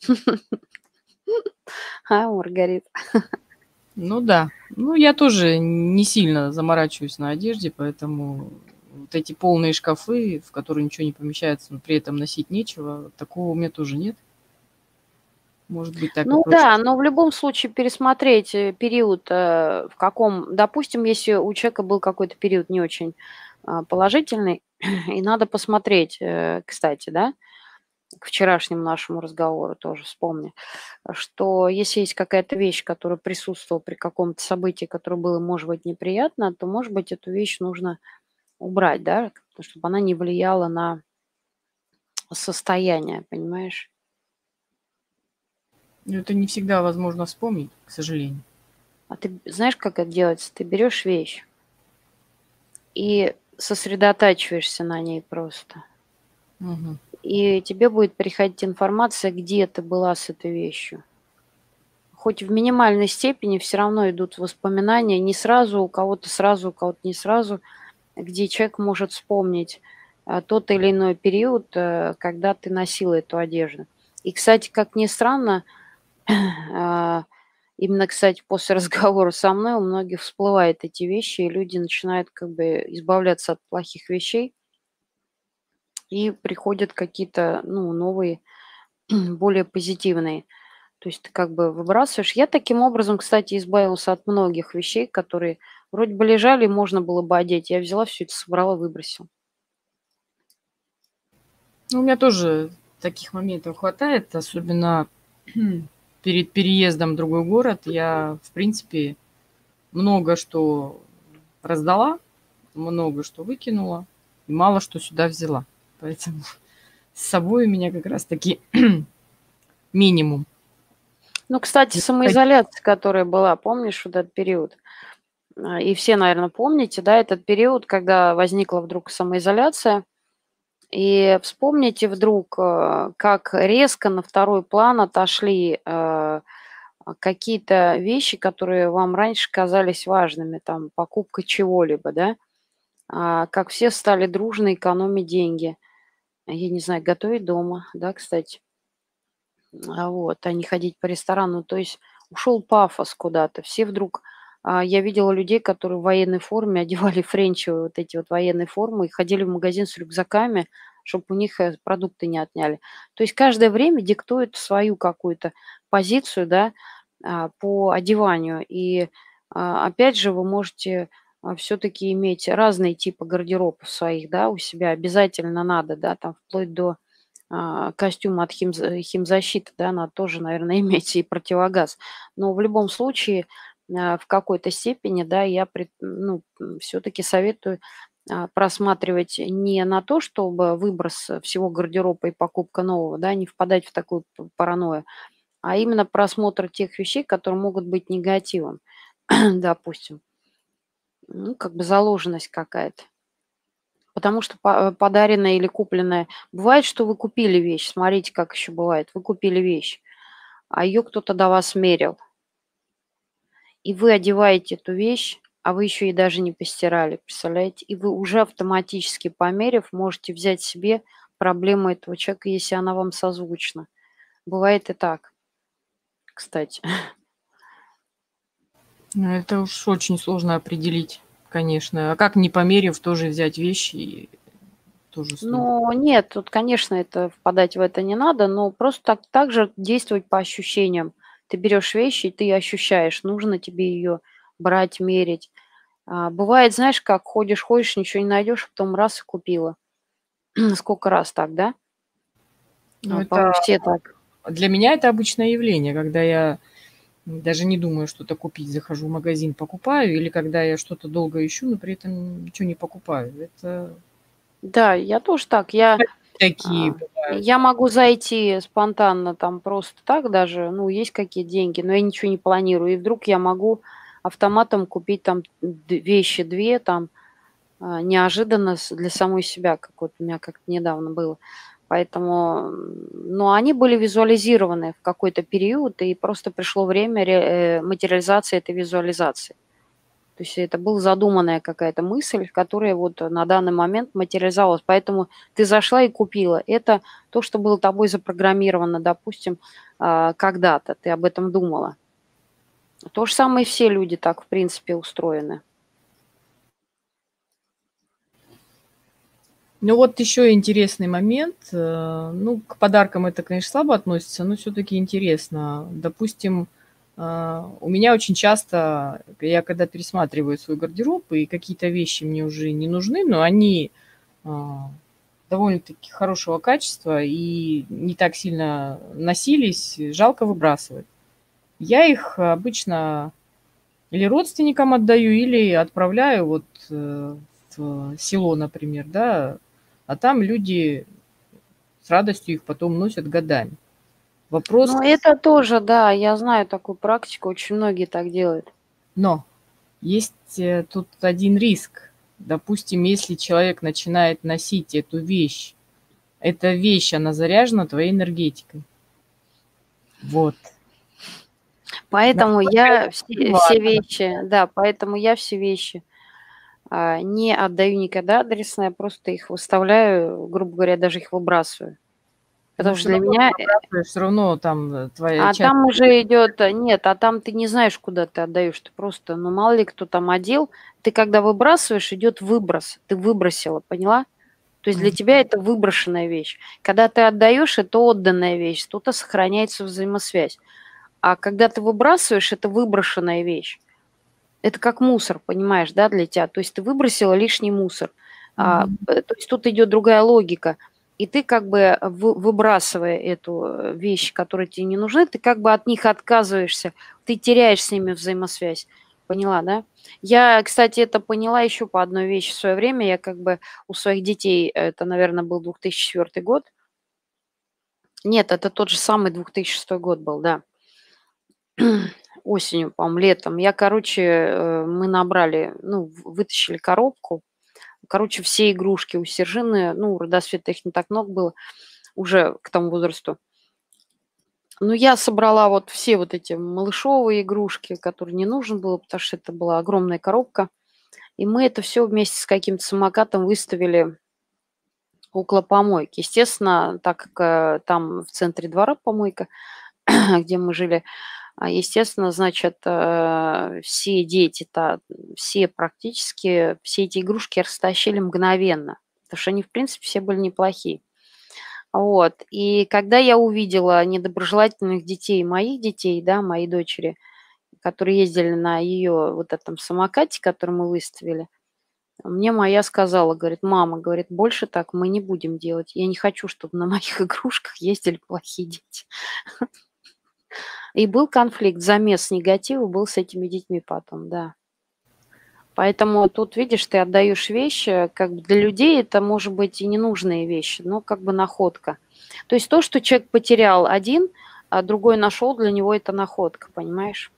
А, Маргарита? Ну да. Ну, я тоже не сильно заморачиваюсь на одежде, поэтому вот эти полные шкафы, в которые ничего не помещается, но при этом носить нечего, такого у меня тоже нет. Может быть, так и Ну проще. да, но в любом случае пересмотреть э, период, э, в каком, допустим, если у человека был какой-то период не очень а, положительный, и надо посмотреть, э, кстати, да, к вчерашнему нашему разговору тоже вспомни, что если есть какая-то вещь, которая присутствовала при каком-то событии, которое было, может быть, неприятно, то, может быть, эту вещь нужно убрать, да, чтобы она не влияла на состояние, понимаешь? Но это не всегда возможно вспомнить, к сожалению. А ты знаешь, как это делается? Ты берешь вещь и сосредотачиваешься на ней просто. Мгм. И тебе будет приходить информация, где ты была с этой вещью. Хоть в минимальной степени все равно идут воспоминания, не сразу, у кого-то сразу, у кого-то не сразу, где человек может вспомнить а, тот или иной период, э, когда ты носила эту одежду. И, кстати, как ни странно, а, именно, кстати, после разговора со мной у многих всплывают эти вещи, и люди начинают как бы избавляться от плохих вещей, и приходят какие-то, ну, новые, более позитивные. То есть ты как бы выбрасываешь. Я таким образом, кстати, избавился от многих вещей, которые вроде бы лежали, можно было бы одеть. Я взяла все это, собрала, выбросила. Ну, у меня тоже таких моментов хватает, особенно перед переездом в другой город. Я, в принципе, много что раздала, много что выкинула и мало что сюда взяла. Поэтому с собой у меня как раз таки минимум. Ну, кстати, самоизоляция, которая была, помнишь вот этот период? А, И все, наверное, помните, да, этот период, когда возникла вдруг самоизоляция. И вспомните вдруг, э, как резко на второй план отошли э, какие-то вещи, которые вам раньше казались важными, там, покупка чего-либо, да, а, как все стали дружно экономить деньги. Я не знаю, готовить дома, да, кстати, а, вот, а не ходить по ресторану. То есть ушел пафос куда-то. Все вдруг, а, я видела людей, которые в военной форме одевали френчевые вот эти вот военные формы и ходили в магазин с рюкзаками, чтобы у них э, продукты не отняли. То есть каждое время диктует свою какую-то позицию, да, а, по одеванию. И а, опять же, вы можете все-таки иметь разные типы гардеробов своих, да, у себя обязательно надо, да, там вплоть до а, костюм от химз- химзащиты, да, надо тоже, наверное, иметь и противогаз. Но в любом случае, а, в какой-то степени, да, я пред- ну, все-таки советую а, просматривать не на то, чтобы выброс всего гардероба и покупка нового, да, не впадать в такую п- паранойю, а именно просмотр тех вещей, которые могут быть негативом, допустим. Ну, как бы заложенность какая-то. Потому что па подаренное или купленное бывает, что вы купили вещь, смотрите, как еще бывает. Вы купили вещь, а ее кто-то до вас мерил, и вы одеваете эту вещь, а вы еще и даже не постирали, представляете? И вы уже автоматически, померив, можете взять себе проблему этого человека, если она вам созвучна. Бывает и так, кстати. Ну, это уж очень сложно определить, конечно. А как, не померив, тоже взять вещи, и тоже сложно. Но нет, тут, конечно, это впадать в это не надо, но просто так так же действовать по ощущениям. Ты берешь вещи, и ты ощущаешь, нужно тебе ее брать, мерить. А, бывает, знаешь, как ходишь, ходишь, ничего не найдешь, а потом раз и купила. Сколько раз так, да? Ну, А, по-моему, это все так. для меня это обычное явление, когда я даже не думаю что-то купить, захожу в магазин, покупаю, или когда я что-то долго ищу, но при этом ничего не покупаю. Это Да, я тоже так. Я, такие а, бывают. я могу зайти спонтанно там просто так даже, ну, есть какие деньги, но я ничего не планирую. И вдруг я могу автоматом купить там д- вещи две, там, а, неожиданно с для самой себя, как вот у меня как-то недавно было. Поэтому, м, но они были визуализированы в какой-то период, и просто пришло время ре э, материализации этой визуализации. То есть это была задуманная какая-то мысль, которая вот на данный момент материализовалась. Поэтому ты зашла и купила. Это то, что было тобой запрограммировано, допустим, а, когда-то ты об этом думала. То же самое и все люди так, в принципе, устроены. Ну вот еще интересный момент. э, Ну, к подаркам это, конечно, слабо относится, но все-таки интересно. Допустим, а, у меня очень часто, я когда пересматриваю свой гардероб, и какие-то вещи мне уже не нужны, но они а, довольно-таки хорошего качества и не так сильно носились, жалко выбрасывать. Я их обычно или родственникам отдаю, или отправляю вот э, в село, например, да, а там люди с радостью их потом носят годами. Вопрос, Ну, это тоже, да, я знаю такую практику, очень многие так делают. но есть э, тут один риск. Допустим, если человек начинает носить эту вещь, эта вещь, она заряжена твоей энергетикой. Вот. Поэтому Насколько это я будет все, все важно. вещи, да, поэтому я все вещи а, не отдаю никогда адресно, я просто их выставляю, грубо говоря, даже их выбрасываю. Ну, Потому что все для равно ты меня, э, выбрасываешь, все равно там э, твоя а часть там уже энергетики. идет, э, нет, а там ты не знаешь, куда ты отдаешь, ты просто, ну, мало ли кто там одел, ты когда выбрасываешь, идет выброс, ты выбросила, поняла? То есть для Мгм. тебя это выброшенная вещь. Когда ты отдаешь, это отданная вещь, тут и сохраняется взаимосвязь. А когда ты выбрасываешь, это выброшенная вещь. Это как мусор, понимаешь, да, для тебя. То есть ты выбросила лишний мусор. А, Мгм. э, то есть тут идет другая логика. И ты как бы, вы- выбрасывая эту э, вещь, которые тебе не нужны, ты как бы от них отказываешься, ты теряешь с ними взаимосвязь. Поняла, да? Я, кстати, это поняла еще по одной вещи в свое время. Я как бы у своих детей, это, наверное, был две тысячи четвёртый год. Нет, это тот же самый две тысячи шестой год был, да. Осенью, по-моему, летом. Я, короче, э, мы набрали, ну, в вытащили коробку. Короче, все игрушки у Сержины, ну, у Родосвета их не так много было уже к тому возрасту. Ну, я собрала вот все вот эти малышовые игрушки, которые не нужен было, потому что это была огромная коробка. И мы это все вместе с каким-то самокатом выставили около помойки. Естественно, так как э, там в центре двора помойка, где мы жили, А, естественно, значит, э, все дети-то, все практически, все эти игрушки растащили мгновенно, потому что они, в принципе, все были неплохие. Вот. И когда я увидела недоброжелательных детей, моих детей, да, моей дочери, которые ездили на ее вот этом самокате, который мы выставили, мне моя сказала, говорит, мама, говорит, больше так мы не будем делать. Я не хочу, чтобы на моих игрушках ездили плохие дети. И был конфликт, замес негатива был с этими детьми потом, да. Поэтому тут, видишь, ты отдаешь вещи, как бы для людей это, может быть, и ненужные вещи, но как бы находка. То есть то, что человек потерял один, а другой нашел, для него это находка, понимаешь?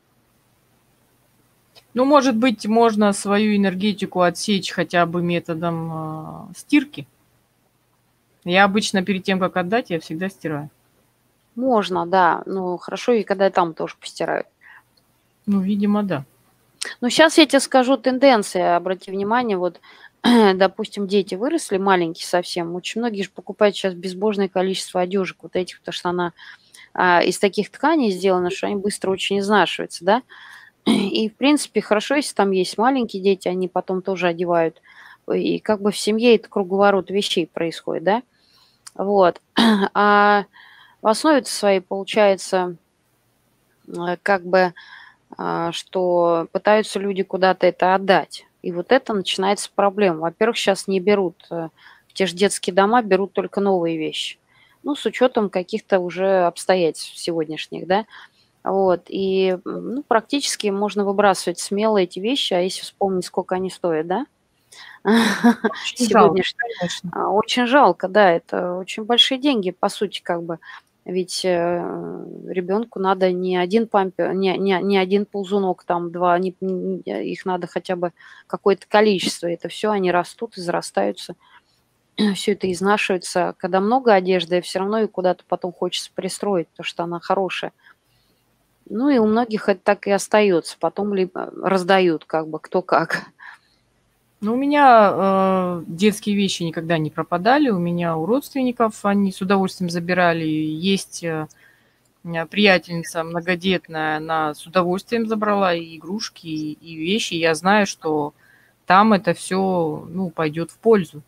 Ну, может быть, можно свою энергетику отсечь хотя бы методом а, стирки. Я обычно перед тем, как отдать, я всегда стираю. Можно, да. Ну, хорошо, и когда там тоже постирают. Ну, видимо, да. Но сейчас я тебе скажу тенденции, обрати внимание, вот, допустим, дети выросли, маленькие совсем, очень многие же покупают сейчас безбожное количество одежек вот этих, потому что она а, из таких тканей сделана, что они быстро очень изнашиваются, да. И, в принципе, хорошо, если там есть маленькие дети, они потом тоже одевают. И как бы в семье это круговорот вещей происходит, да. Вот. А в основе своей получается, э, как бы, а, что пытаются люди куда-то это отдать. И вот это начинается проблема. Во-первых, сейчас не берут, э, в те же детские дома берут только новые вещи. Ну, с учетом каких-то уже обстоятельств сегодняшних, да. Вот, и, м, ну, практически можно выбрасывать смело эти вещи, а если вспомнить, сколько они стоят, да, Очень жалко, сегодняшние, конечно. а, очень жалко, да, это очень большие деньги, по сути, как бы. Ведь, э, ребенку надо не один пампер, не не не один ползунок, там два, не н их надо хотя бы какое-то количество. Это все они растут, израстаются, все это изнашивается. Когда много одежды, все равно ее куда-то потом хочется пристроить, потому что она хорошая. Ну и у многих это так и остается. Потом либо раздают как бы кто как. Ну, у меня э, детские вещи никогда не пропадали. У меня у родственников они с удовольствием забирали. Есть э, у меня приятельница многодетная, она с удовольствием забрала и игрушки, и, и вещи. Я знаю, что там это все, ну, пойдет в пользу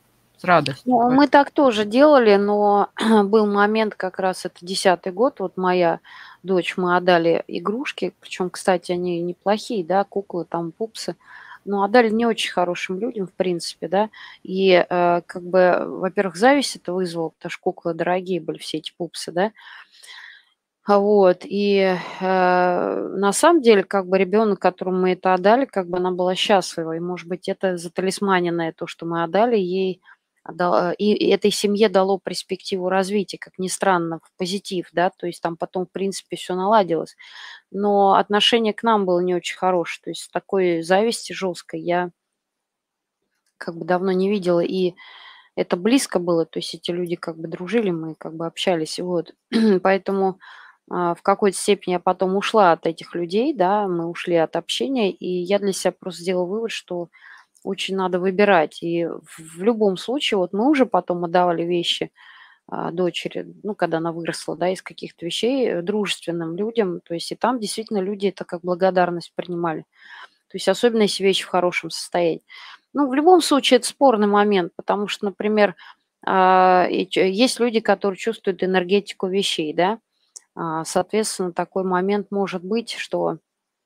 с радостью. Ну, мы так тоже делали, но был момент, как раз это десятый год, вот моя дочь, мы отдали игрушки, причем, кстати, они неплохие, да, куклы, там, пупсы, но отдали не очень хорошим людям, в принципе, да, и э, как бы, во-первых, зависть это вызвало, потому что куклы дорогие были, все эти пупсы, да, а вот, и э, на самом деле, как бы ребенок, которому мы это отдали, как бы она была счастлива, и, может быть, это заталисманенное то, что мы отдали ей, да, и и этой семье дало перспективу развития, как ни странно, в позитив, да, то есть там потом, в принципе, все наладилось. Но отношение к нам было не очень хорошее, то есть такой зависти жесткой я как бы давно не видела, и это близко было, то есть эти люди как бы дружили, мы как бы общались, вот. Поэтому а, в какой-то степени я потом ушла от этих людей, да, мы ушли от общения, и я для себя просто сделала вывод, что очень надо выбирать. И в в любом случае, вот мы уже потом отдавали вещи а, дочери, ну, когда она выросла, да, из каких-то вещей, э, дружественным людям, то есть и там действительно люди это как благодарность принимали. То есть особенно если вещь в хорошем состоянии. Ну, в любом случае, это спорный момент, потому что, например, а, и ч- есть люди, которые чувствуют энергетику вещей, да. А, Соответственно, такой момент может быть, что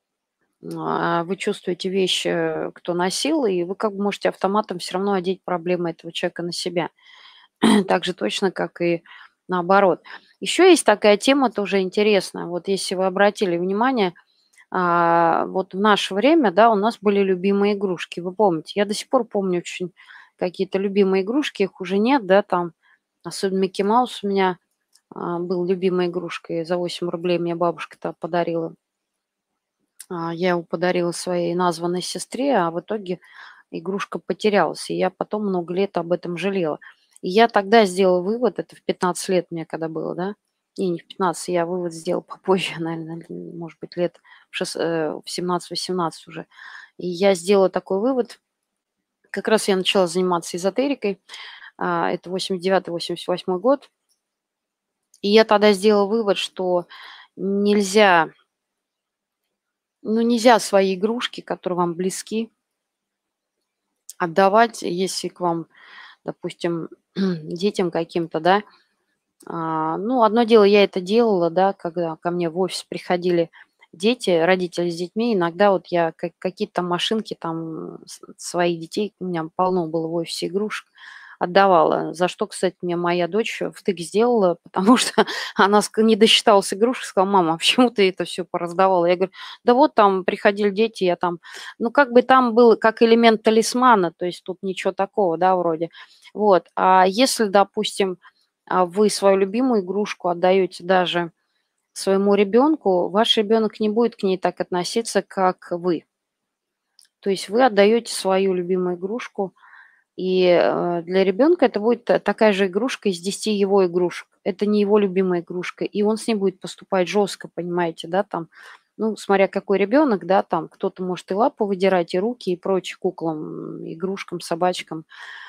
а, вы чувствуете вещь, э, кто носил, и вы как бы можете автоматом все равно одеть проблемы этого человека на себя. Так же точно, как и наоборот. Еще есть такая тема тоже интересная. Вот если вы обратили внимание, а, вот в наше время, да, у нас были любимые игрушки. Вы помните, я до сих пор помню очень какие-то любимые игрушки, их уже нет, да, там, особенно Микки Маус у меня а, был любимой игрушкой, за восемь рублей мне бабушка-то подарила. А, я его подарила своей названной сестре, а в итоге игрушка потерялась, и я потом много лет об этом жалела. И я тогда сделала вывод, это в пятнадцать лет мне когда было, да, не, не в пятнадцать, я вывод сделала попозже, наверное, может быть, лет в шес э, в семнадцать-восемнадцать уже. И я сделала такой вывод, как раз я начала заниматься эзотерикой, а, это восемьдесят девятый восемьдесят восьмой год, и я тогда сделала вывод, что нельзя, ну, нельзя свои игрушки, которые вам близки, отдавать, если к вам, допустим, детям каким-то, да. А, ну, одно дело, я это делала, да, когда ко мне в офис приходили дети, родители с детьми. Иногда вот я ка какие-то там машинки, там с своих детей, у меня полно было в офисе игрушек, отдавала. За что, кстати, мне моя дочь втык сделала, потому что она ск не досчиталась игрушек, сказала: "Мама, а почему ты это все пораздавала?" Я говорю: "Да вот там приходили дети, я там". Ну, как бы там был как элемент талисмана, то есть тут ничего такого, да, вроде. Вот. А если, допустим, а, вы свою любимую игрушку отдаете даже своему ребенку, ваш ребенок не будет к ней так относиться, как вы. То есть вы отдаете свою любимую игрушку, и э, для ребенка это будет та- такая же игрушка из десяти его игрушек. Это не его любимая игрушка, и он с ней будет поступать жестко, понимаете, да, там, ну, смотря какой ребенок, да, там, кто-то может и лапу выдирать, и руки, и прочее куклам, игрушкам, собачкам.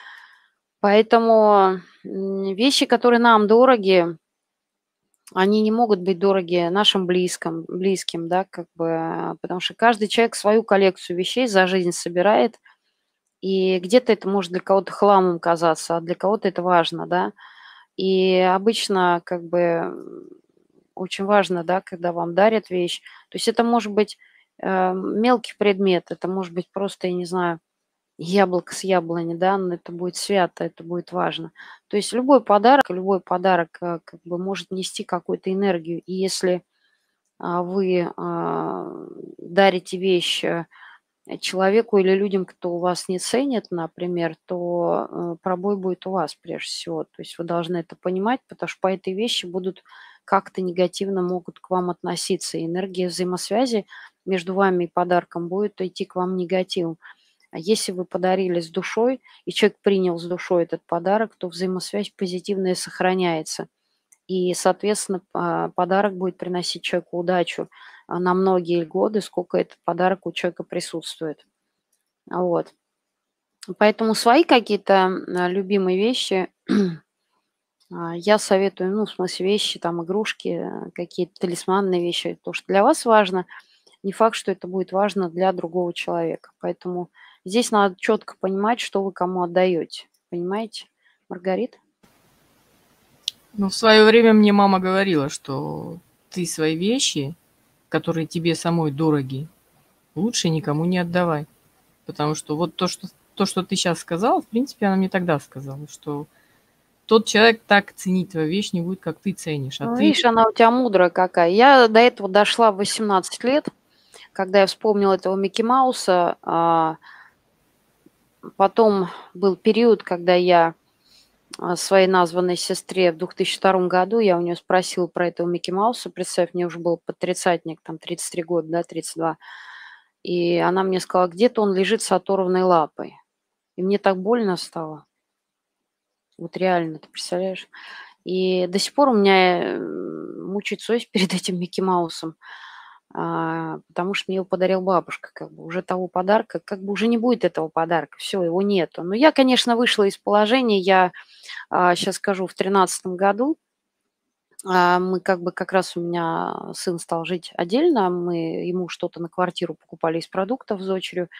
Поэтому м, вещи, которые нам дороги, они не могут быть дороги нашим близким, близким, да, как бы, а, потому что каждый человек свою коллекцию вещей за жизнь собирает, и где-то это может для кого-то хламом казаться, а для кого-то это важно, да. И обычно, как бы, м, очень важно, да, когда вам дарят вещь. То есть это может быть э, мелкий предмет, это может быть просто, я не знаю, яблоко с яблони, да, но это будет свято, это будет важно. То есть любой подарок, любой подарок э, как бы может нести какую-то энергию. И если а, вы а, дарите вещь э, человеку или людям, кто вас не ценит, например, то э, пробой будет у вас прежде всего. То есть вы должны это понимать, потому что по этой вещи будут как-то негативно могут к вам относиться. И энергия взаимосвязи между вами и подарком будет идти к вам негативом. А если вы подарили с душой, и человек принял с душой этот подарок, то взаимосвязь позитивная сохраняется. И, соответственно, а, подарок будет приносить человеку удачу а, на многие годы, сколько этот подарок у человека присутствует. А, Вот. Поэтому свои какие-то а, любимые вещи а, я советую, ну, в смысле вещи, там, игрушки, а, какие-то талисманные вещи, то, что для вас важно, не факт, что это будет важно для другого человека. Поэтому здесь надо четко понимать, что вы кому отдаете. Понимаете? Маргарита? Ну, в свое время мне мама говорила, что ты свои вещи, которые тебе самой дороги, лучше никому не отдавай. Потому что вот то, что, то, что ты сейчас сказала, в принципе, она мне тогда сказала, что тот человек так ценить твою вещь не будет, как ты ценишь. А Ну, ты... видишь, она у тебя мудрая какая. Я до этого дошла в восемнадцать лет, когда я вспомнила этого Микки Мауса. А, потом был период, когда я а, своей названной сестре в две тысячи втором году, я у нее спросила про этого Микки Мауса. Представь, мне уже был под тридцатник, там тридцать три года, да, тридцать два. И она мне сказала, где-то он лежит с оторванной лапой. И мне так больно стало. Вот реально, ты представляешь? И до сих пор у меня э, мучает совесть перед этим Микки Маусом, а, потому что мне его подарил бабушка. Как бы уже того подарка, как бы уже не будет этого подарка, все, его нету. Но я, конечно, вышла из положения. Я сейчас скажу, в тринадцатом году а, мы как бы как раз у меня сын стал жить отдельно, мы ему что-то на квартиру покупали из продуктов с дочерью.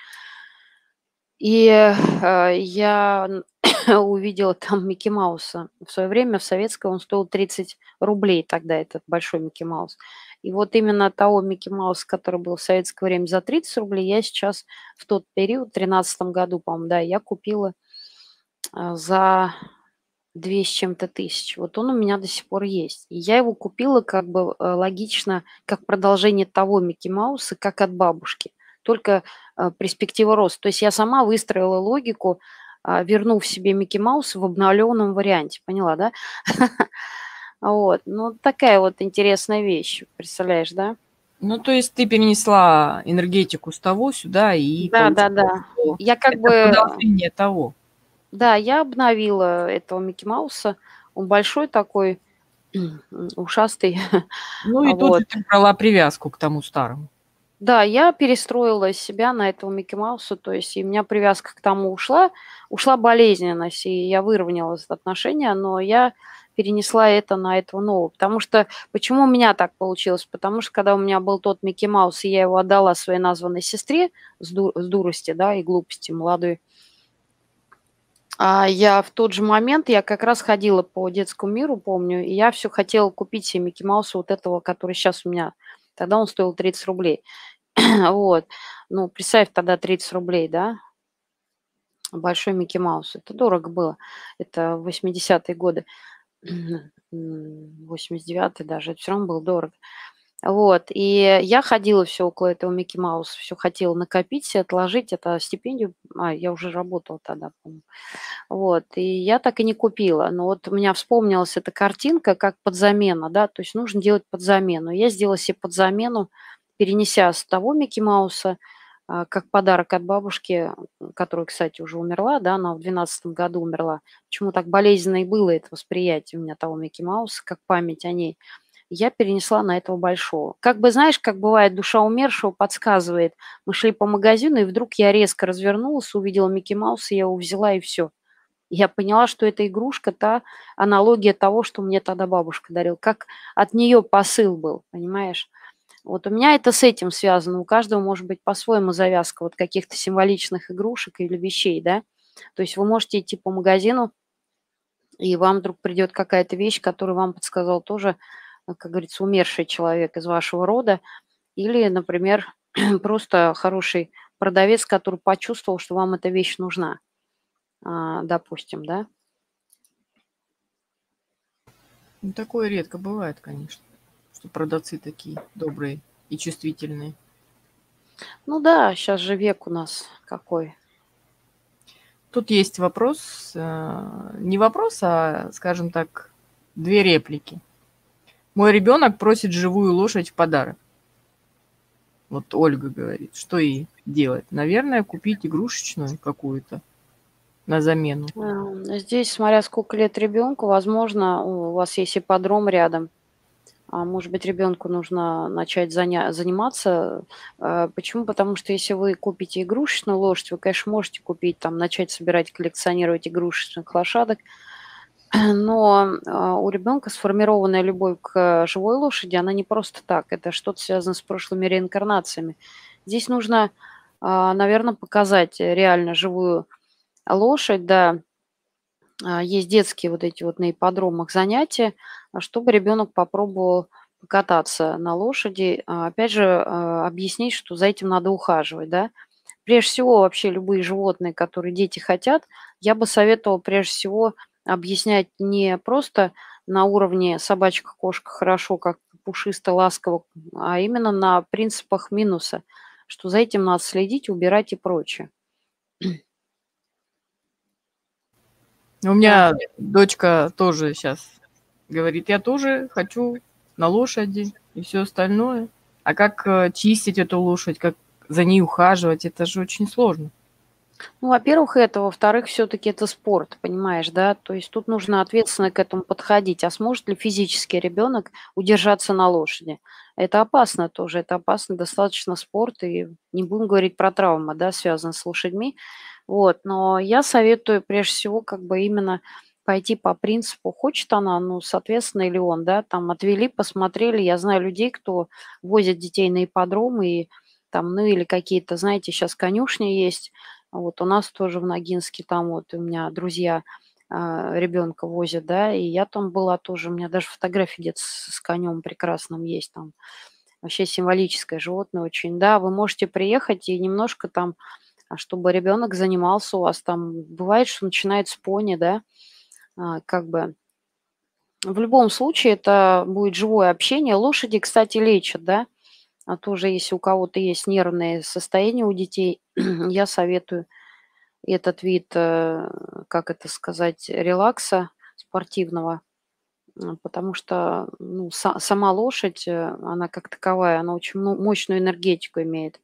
И э, я н- увидела там Микки Мауса. В свое время в советское он стоил тридцать рублей тогда, этот большой Микки Маус. И вот именно того Микки Мауса, который был в советское время за тридцать рублей, я сейчас в тот период, в тринадцатом году, по-моему, да, я купила а, за две с чем-то тысяч. Вот он у меня до сих пор есть. И я его купила как бы э, логично, как продолжение того Микки Мауса, как от бабушки. Только э, перспектива роста. То есть я сама выстроила логику, а, вернув себе Микки Мауса в обновленном варианте. Поняла, да? Вот. Ну, такая вот интересная вещь. Представляешь, да? Ну, то есть ты перенесла энергетику с того сюда, и Да, да, получается, да. что Я как это бы, продолжение того. да, я обновила этого Микки Мауса. Он большой такой, ушастый. Ну и тут Вот. же ты брала привязку к тому старому. Да, я перестроила себя на этого Микки Мауса, то есть и у меня привязка к тому ушла, ушла болезненность, и я выровняла с- отношения, но я перенесла это на этого нового. Потому что, почему у меня так получилось? Потому что, когда у меня был тот Микки Маус, и я его отдала своей названной сестре с, ду- с дурости, да, и глупости молодой, а я в тот же момент, я как раз ходила по детскому миру, помню, и я все хотела купить себе Микки Мауса вот этого, который сейчас у меня. Тогда он стоил тридцать рублей. Вот. Ну, представь, тогда тридцать рублей, да, большой Микки Маус. Это дорого было. Это восьмидесятые годы, м, восемьдесят девятый даже. Это все равно было дорого. Вот. И я ходила все около этого Микки Мауса, все хотела накопить себе, отложить. Это стипендию. А, я уже работала тогда, по-моему. Вот. И я так и не купила. Но вот у меня вспомнилась эта картинка как подзамена, да, то есть нужно делать подзамену. Я сделала себе подзамену, перенеся с того Микки Мауса, а, как подарок от бабушки, м, которая, кстати, уже умерла, да, она в двенадцатом году умерла. Почему так болезненно и было это восприятие у меня того Микки Мауса, как память о ней. Я перенесла на этого большого. Как бы, знаешь, как бывает, душа умершего подсказывает. Мы шли по магазину, и вдруг я резко развернулась, увидела Микки Мауса, я его взяла, и все. Я поняла, что эта игрушка, та аналогия того, что мне тогда бабушка дарила. Как от нее посыл был, понимаешь? Вот у меня это с этим связано. У каждого может быть по-своему завязка вот каких-то символичных игрушек или вещей, да. То есть вы можете идти по магазину, и вам вдруг придет какая-то вещь, которую вам подсказал тоже, э, как говорится, умерший человек из вашего рода. Или, например, просто хороший продавец, который почувствовал, что вам эта вещь нужна, а, допустим, да. Ну, такое редко бывает, конечно, что продавцы такие добрые и чувствительные. Ну да, сейчас же век у нас какой. Тут есть вопрос, э, не вопрос, а, скажем так, две реплики. Мой ребенок просит живую лошадь в подарок. Вот Ольга говорит, что ей делать? Наверное, купить игрушечную какую-то на замену. А, здесь, смотря сколько лет ребенку, возможно, у вас есть ипподром рядом, а может быть, ребенку нужно начать заня заниматься. А, почему? Потому что если вы купите игрушечную лошадь, вы, конечно, можете купить, там, начать собирать, коллекционировать игрушечных лошадок, но, а, у ребенка сформированная любовь к живой лошади, она не просто так. Это что-то связано с прошлыми реинкарнациями. Здесь нужно, наверное, показать реально живую лошадь, да. а, есть детские вот эти вот на ипподромах занятия, а, чтобы ребенок попробовал покататься на лошади. А, опять же, а, объяснить, что за этим надо ухаживать, да. Прежде всего, вообще любые животные, которые дети хотят, я бы советовала прежде всего объяснять не просто на уровне собачка, кошка хорошо, как пушисто, ласково, а именно на принципах минуса, что за этим надо следить, убирать и прочее. У Да. меня дочка тоже сейчас говорит: "Я тоже хочу на лошади и все остальное". А как, э, чистить эту лошадь, как за ней ухаживать — это же очень сложно. Ну, во-первых, это. Во-вторых, все-таки это спорт, понимаешь, да? То есть тут нужно ответственно к этому подходить. А сможет ли физически ребенок удержаться на лошади? Это опасно тоже, это опасно достаточно спорт, и не будем говорить про травмы, да, связанные с лошадьми. Вот, но я советую прежде всего как бы именно пойти по принципу, хочет она, ну, соответственно, или он, да, там отвели, посмотрели. Я знаю людей, кто возит детей на ипподром и там, ну, или какие-то, знаете, сейчас конюшни есть, вот у нас тоже в Ногинске, там вот у меня друзья а, ребенка возят, да, и я там была тоже, у меня даже фотографии где-то с, с конем прекрасным есть там. Вообще символическое животное очень. Да, вы можете приехать и немножко там, а, чтобы ребенок занимался у вас там. Бывает, что начинает с пони, да, а, как бы. В любом случае это будет живое общение. Лошади, кстати, лечат, да. А тоже, если у кого-то есть нервные состояния у детей, я советую этот вид, э, как это сказать, релакса спортивного, м, потому что, ну, са сама лошадь, э, она как таковая, она очень мо мощную энергетику имеет.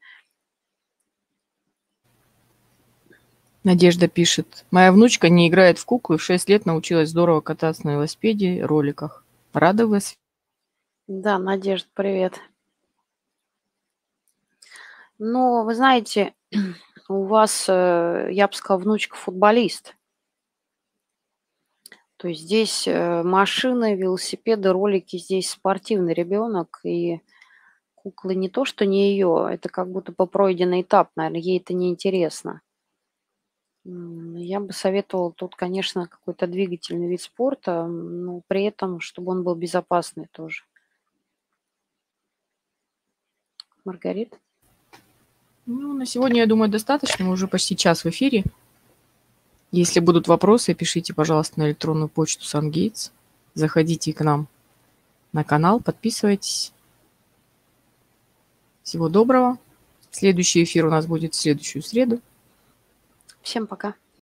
Надежда пишет: "Моя внучка не играет в куклы, в шесть лет научилась здорово кататься на велосипеде, роликах. Рада вас". Да, Надежда, привет. Но вы знаете, у вас, э, я бы сказала, внучка футболист. То есть здесь, э, машины, велосипеды, ролики, здесь спортивный ребенок, и куклы не то, что не ее, это как будто бы пройденный этап, наверное, ей это неинтересно. М, я бы советовала тут, конечно, какой-то двигательный вид спорта, м, но при этом, чтобы он был безопасный тоже. Маргарита? Ну, на сегодня, я думаю, достаточно. Мы уже почти час в эфире. Если будут вопросы, пишите, пожалуйста, на электронную почту SunGates. Заходите к нам на канал, подписывайтесь. Всего доброго. Следующий эфир у нас будет в следующую среду. Всем пока.